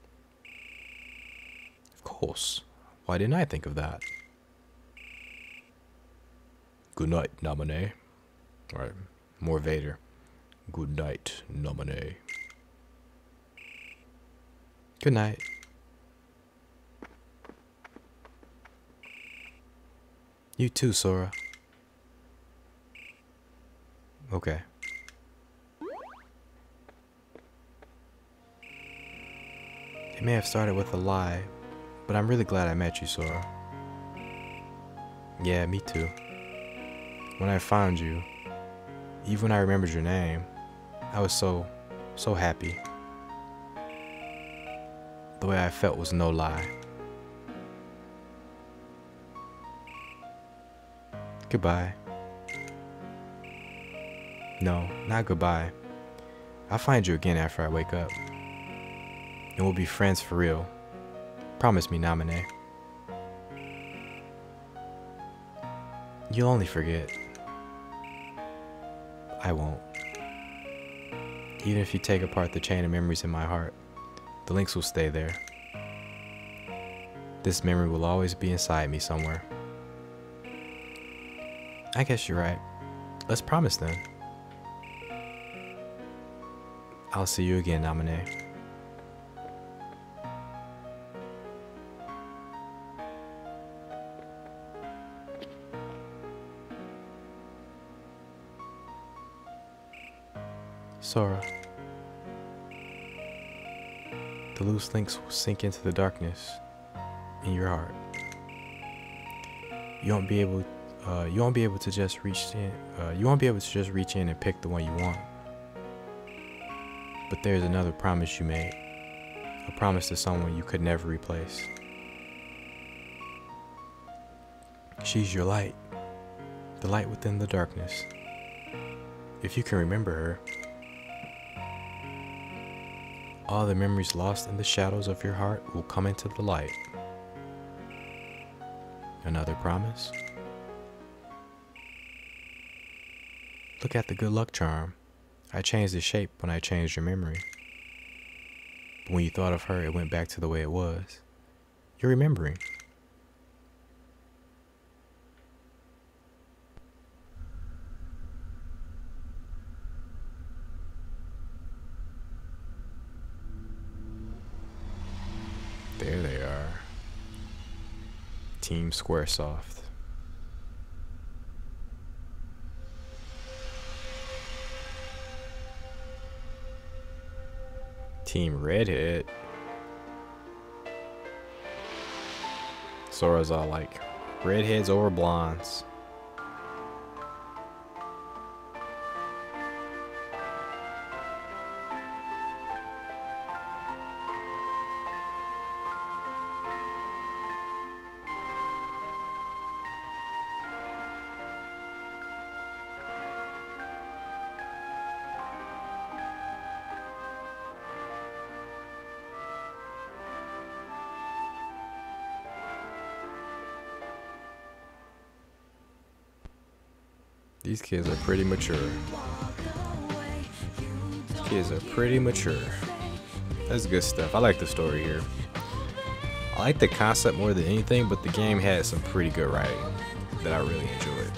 Of course. Why didn't I think of that? Good night, nominee. Alright, more Vader. Good night, nominee. Good night. You too, Sora. Okay. It may have started with a lie, but I'm really glad I met you, Sora. Yeah, me too. When I found you, even when I remembered your name, I was so, so happy. The way I felt was no lie. Goodbye. No, not goodbye. I'll find you again after I wake up. And we'll be friends for real. Promise me, Namine. You'll only forget. I won't. Even if you take apart the chain of memories in my heart, the links will stay there. This memory will always be inside me somewhere. I guess you're right. Let's promise then. I'll see you again, Namine. Sora. The loose links will sink into the darkness in your heart. You won't be able, uh, you won't be able to just reach in. Uh, you won't be able to just reach in and pick the one you want. But there's another promise you made, a promise to someone you could never replace. She's your light, the light within the darkness. If you can remember her, all the memories lost in the shadows of your heart will come into the light. Another promise? Look at the good luck charm. I changed the shape when I changed your memory. But when you thought of her, it went back to the way it was. You're remembering. There they are. Team Squaresoft. Team Redhead. Sora's all like, redheads over blondes. These kids are pretty mature. These kids are pretty mature. That's good stuff. I like the story here. I like the concept more than anything, but the game had some pretty good writing that I really enjoyed.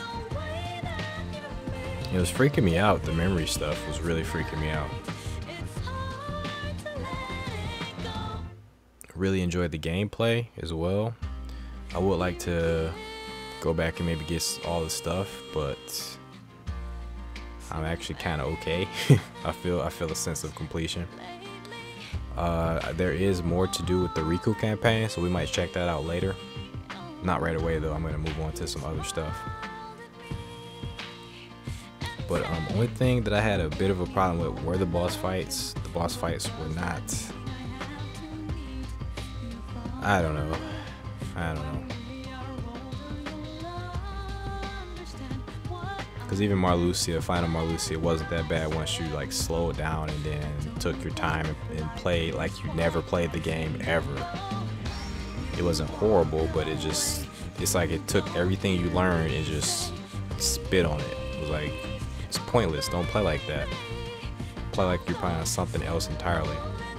It was freaking me out. The memory stuff was really freaking me out. Really enjoyed the gameplay as well. I would like to go back and maybe get all the stuff, but I'm actually kind of okay. I feel I feel a sense of completion. Uh, there is more to do with the Riku campaign, so we might check that out later. Not right away though. I'm gonna move on to some other stuff. But um, only thing that I had a bit of a problem with were the boss fights. The boss fights were not. I don't know. I don't know. Because even Marluxia, final Marluxia wasn't that bad once you like slowed down and then took your time and, and played like you never played the game ever. It wasn't horrible, but it just, it's like it took everything you learned and just spit on it. It was like, it's pointless. Don't play like that. Play like you're playing on something else entirely.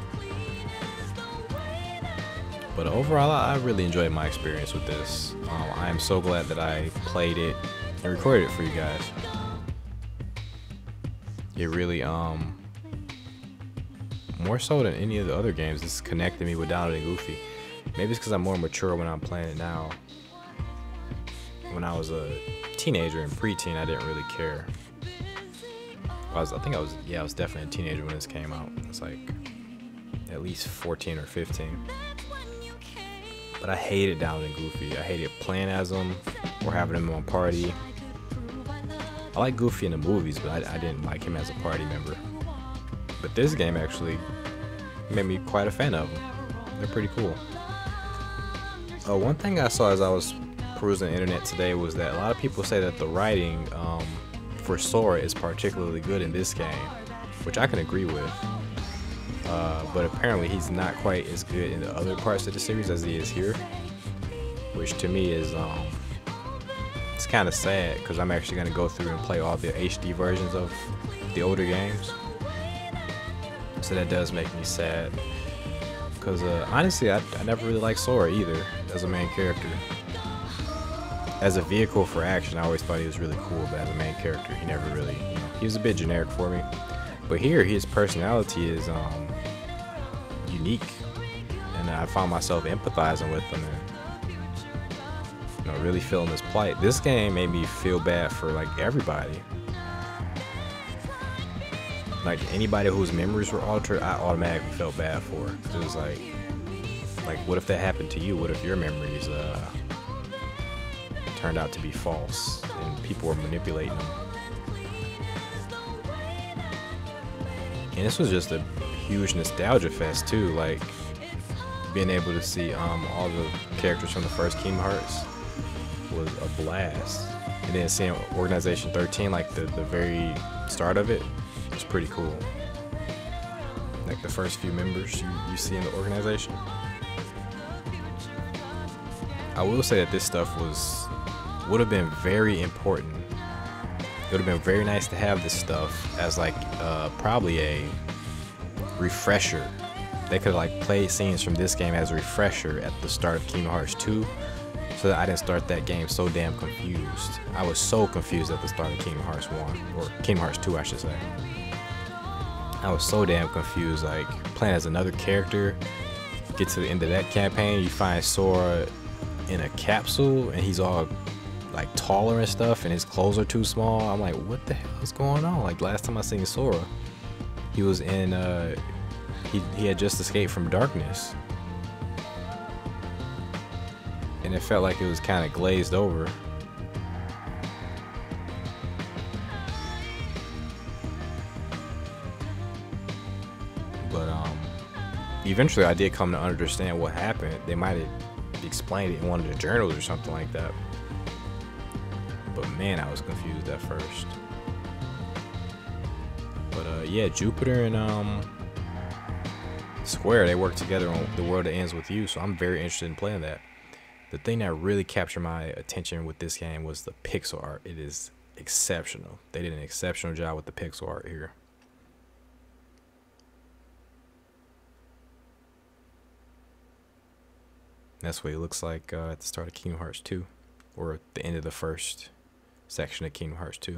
But overall, I really enjoyed my experience with this. Um, I am so glad that I played it and recorded it for you guys. It really, um, more so than any of the other games, this connected me with downloading Goofy. Maybe it's because I'm more mature when I'm playing it now. When I was a teenager and preteen, I didn't really care. I was, I think I was, yeah, I was definitely a teenager when this came out. It's like, at least fourteen or fifteen. But I hated Donald and Goofy. I hated playing as them or having them on party. I like Goofy in the movies, but I, I didn't like him as a party member. But this game actually made me quite a fan of them. They're pretty cool. Uh, one thing I saw as I was perusing the internet today was that a lot of people say that the writing um, for Sora is particularly good in this game, which I can agree with. Uh, but apparently he's not quite as good in the other parts of the series as he is here, which to me is um, it's kind of sad because I'm actually going to go through and play all the H D versions of the older games. So that does make me sad because uh, honestly I, I never really liked Sora either as a main character. As a vehicle for action, I always thought he was really cool, but as a main character he never really, you know, he was a bit generic for me. But here his personality is um, unique, and I found myself empathizing with him and, you know, really feeling his plight. This game made me feel bad for like everybody. Like anybody whose memories were altered, I automatically felt bad for. Cause it was like, like what if that happened to you? What if your memories uh, turned out to be false and people were manipulating them? And this was just a huge nostalgia fest too, like being able to see um, all the characters from the first Kingdom Hearts was a blast. And then seeing Organization thirteen, like the, the very start of it, was pretty cool. Like the first few members you, you see in the organization. I will say that this stuff was would have been very important. It would have been very nice to have this stuff as like uh, probably a refresher. They could have like played scenes from this game as a refresher at the start of Kingdom Hearts two, so that I didn't start that game so damn confused. I was so confused at the start of Kingdom Hearts one, or Kingdom Hearts two I should say. I was so damn confused, like playing as another character. Get to the end of that campaign, you find Sora in a capsule and he's all like taller and stuff and his clothes are too small. I'm like, what the hell is going on? Like last time I seen Sora, he was in uh he, he had just escaped from darkness, and it felt like it was kind of glazed over. But um eventually I did come to understand what happened. They might have explained it in one of the journals or something like that. But man, I was confused at first. But uh, yeah, Jupiter and um, Square, they work together on The World That Ends With You, so I'm very interested in playing that. The thing that really captured my attention with this game was the pixel art. It is exceptional. They did an exceptional job with the pixel art here. That's what it looks like uh, at the start of Kingdom Hearts two, or at the end of the first section of Kingdom Hearts two.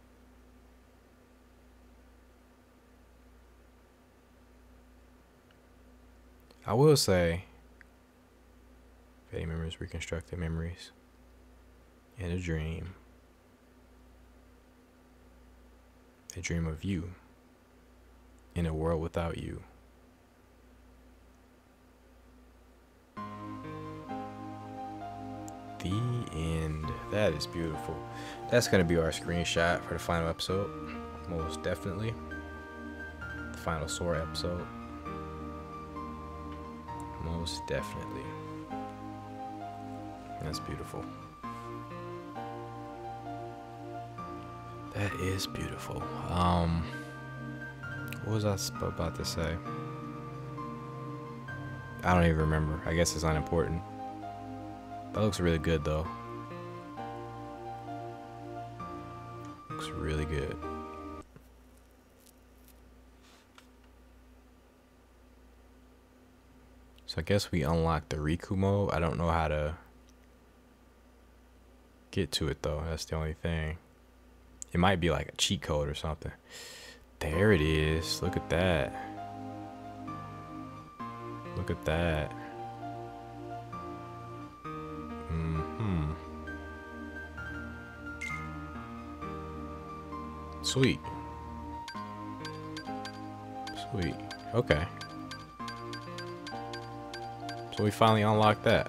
I will say, fading memories, reconstructed memories, in a dream, a dream of you, in a world without you. The end. That is beautiful. That's going to be our screenshot for the final episode. Most definitely. The final Sora episode. Most definitely. That's beautiful. That is beautiful. Um, what was I about to say? I don't even remember. I guess it's unimportant. That looks really good though. Looks really good. So I guess we unlocked the Riku mode. I don't know how to get to it though. That's the only thing. It might be like a cheat code or something. There it is. Look at that. Look at that. Mm-hmm. Sweet. Sweet. Okay. So we finally unlocked that.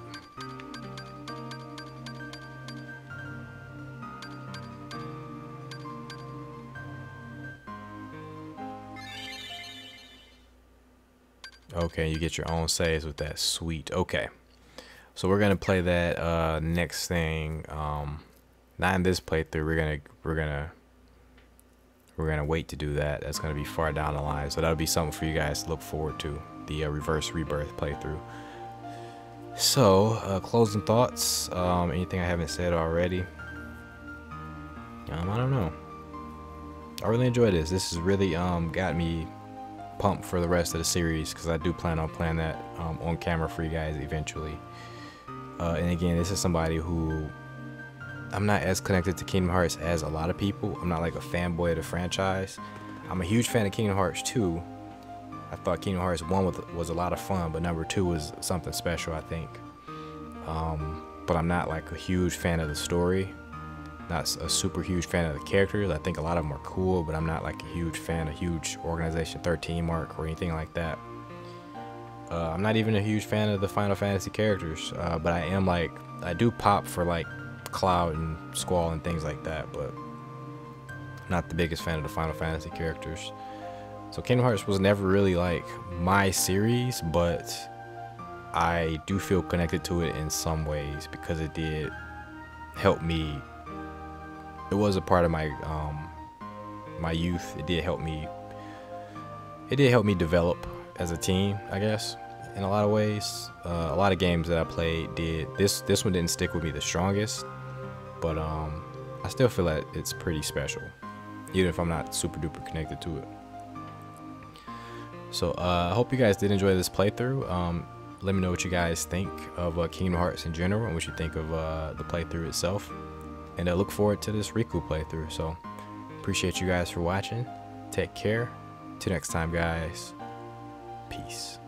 Okay, you get your own saves with that. Sweet. Okay, so we're gonna play that uh, next thing. Um, not in this playthrough. We're gonna we're gonna we're gonna wait to do that. That's gonna be far down the line. So that'll be something for you guys to look forward to. The uh, reverse rebirth playthrough. So uh, closing thoughts. Um, anything I haven't said already? Um, I don't know. I really enjoyed this. This has really um got me pumped for the rest of the series, because I do plan on playing that um, on camera for you guys eventually. Uh, and again, this is somebody who I'm not as connected to Kingdom Hearts as a lot of people. I'm not like a fanboy of the franchise. I'm a huge fan of Kingdom Hearts two. I thought Kingdom Hearts one was, was a lot of fun, but number two was something special, I think. Um, but I'm not like a huge fan of the story. Not a super huge fan of the characters. I think a lot of them are cool, but I'm not like a huge fan, a huge Organization thirteen mark or anything like that. Uh, I'm not even a huge fan of the Final Fantasy characters, uh, but I am like, I do pop for like Cloud and Squall and things like that, but not the biggest fan of the Final Fantasy characters. So Kingdom Hearts was never really like my series, but I do feel connected to it in some ways because it did help me. It was a part of my um, my youth. It did help me. It did help me develop as a team, I guess, in a lot of ways. Uh, a lot of games that I played did. This this one didn't stick with me the strongest, but um, I still feel that it's pretty special, even if I'm not super duper connected to it. So uh, I hope you guys did enjoy this playthrough. Um, let me know what you guys think of uh, Kingdom Hearts in general and what you think of uh, the playthrough itself. And I look forward to this Riku playthrough. So appreciate you guys for watching. Take care. Till next time, guys. Peace.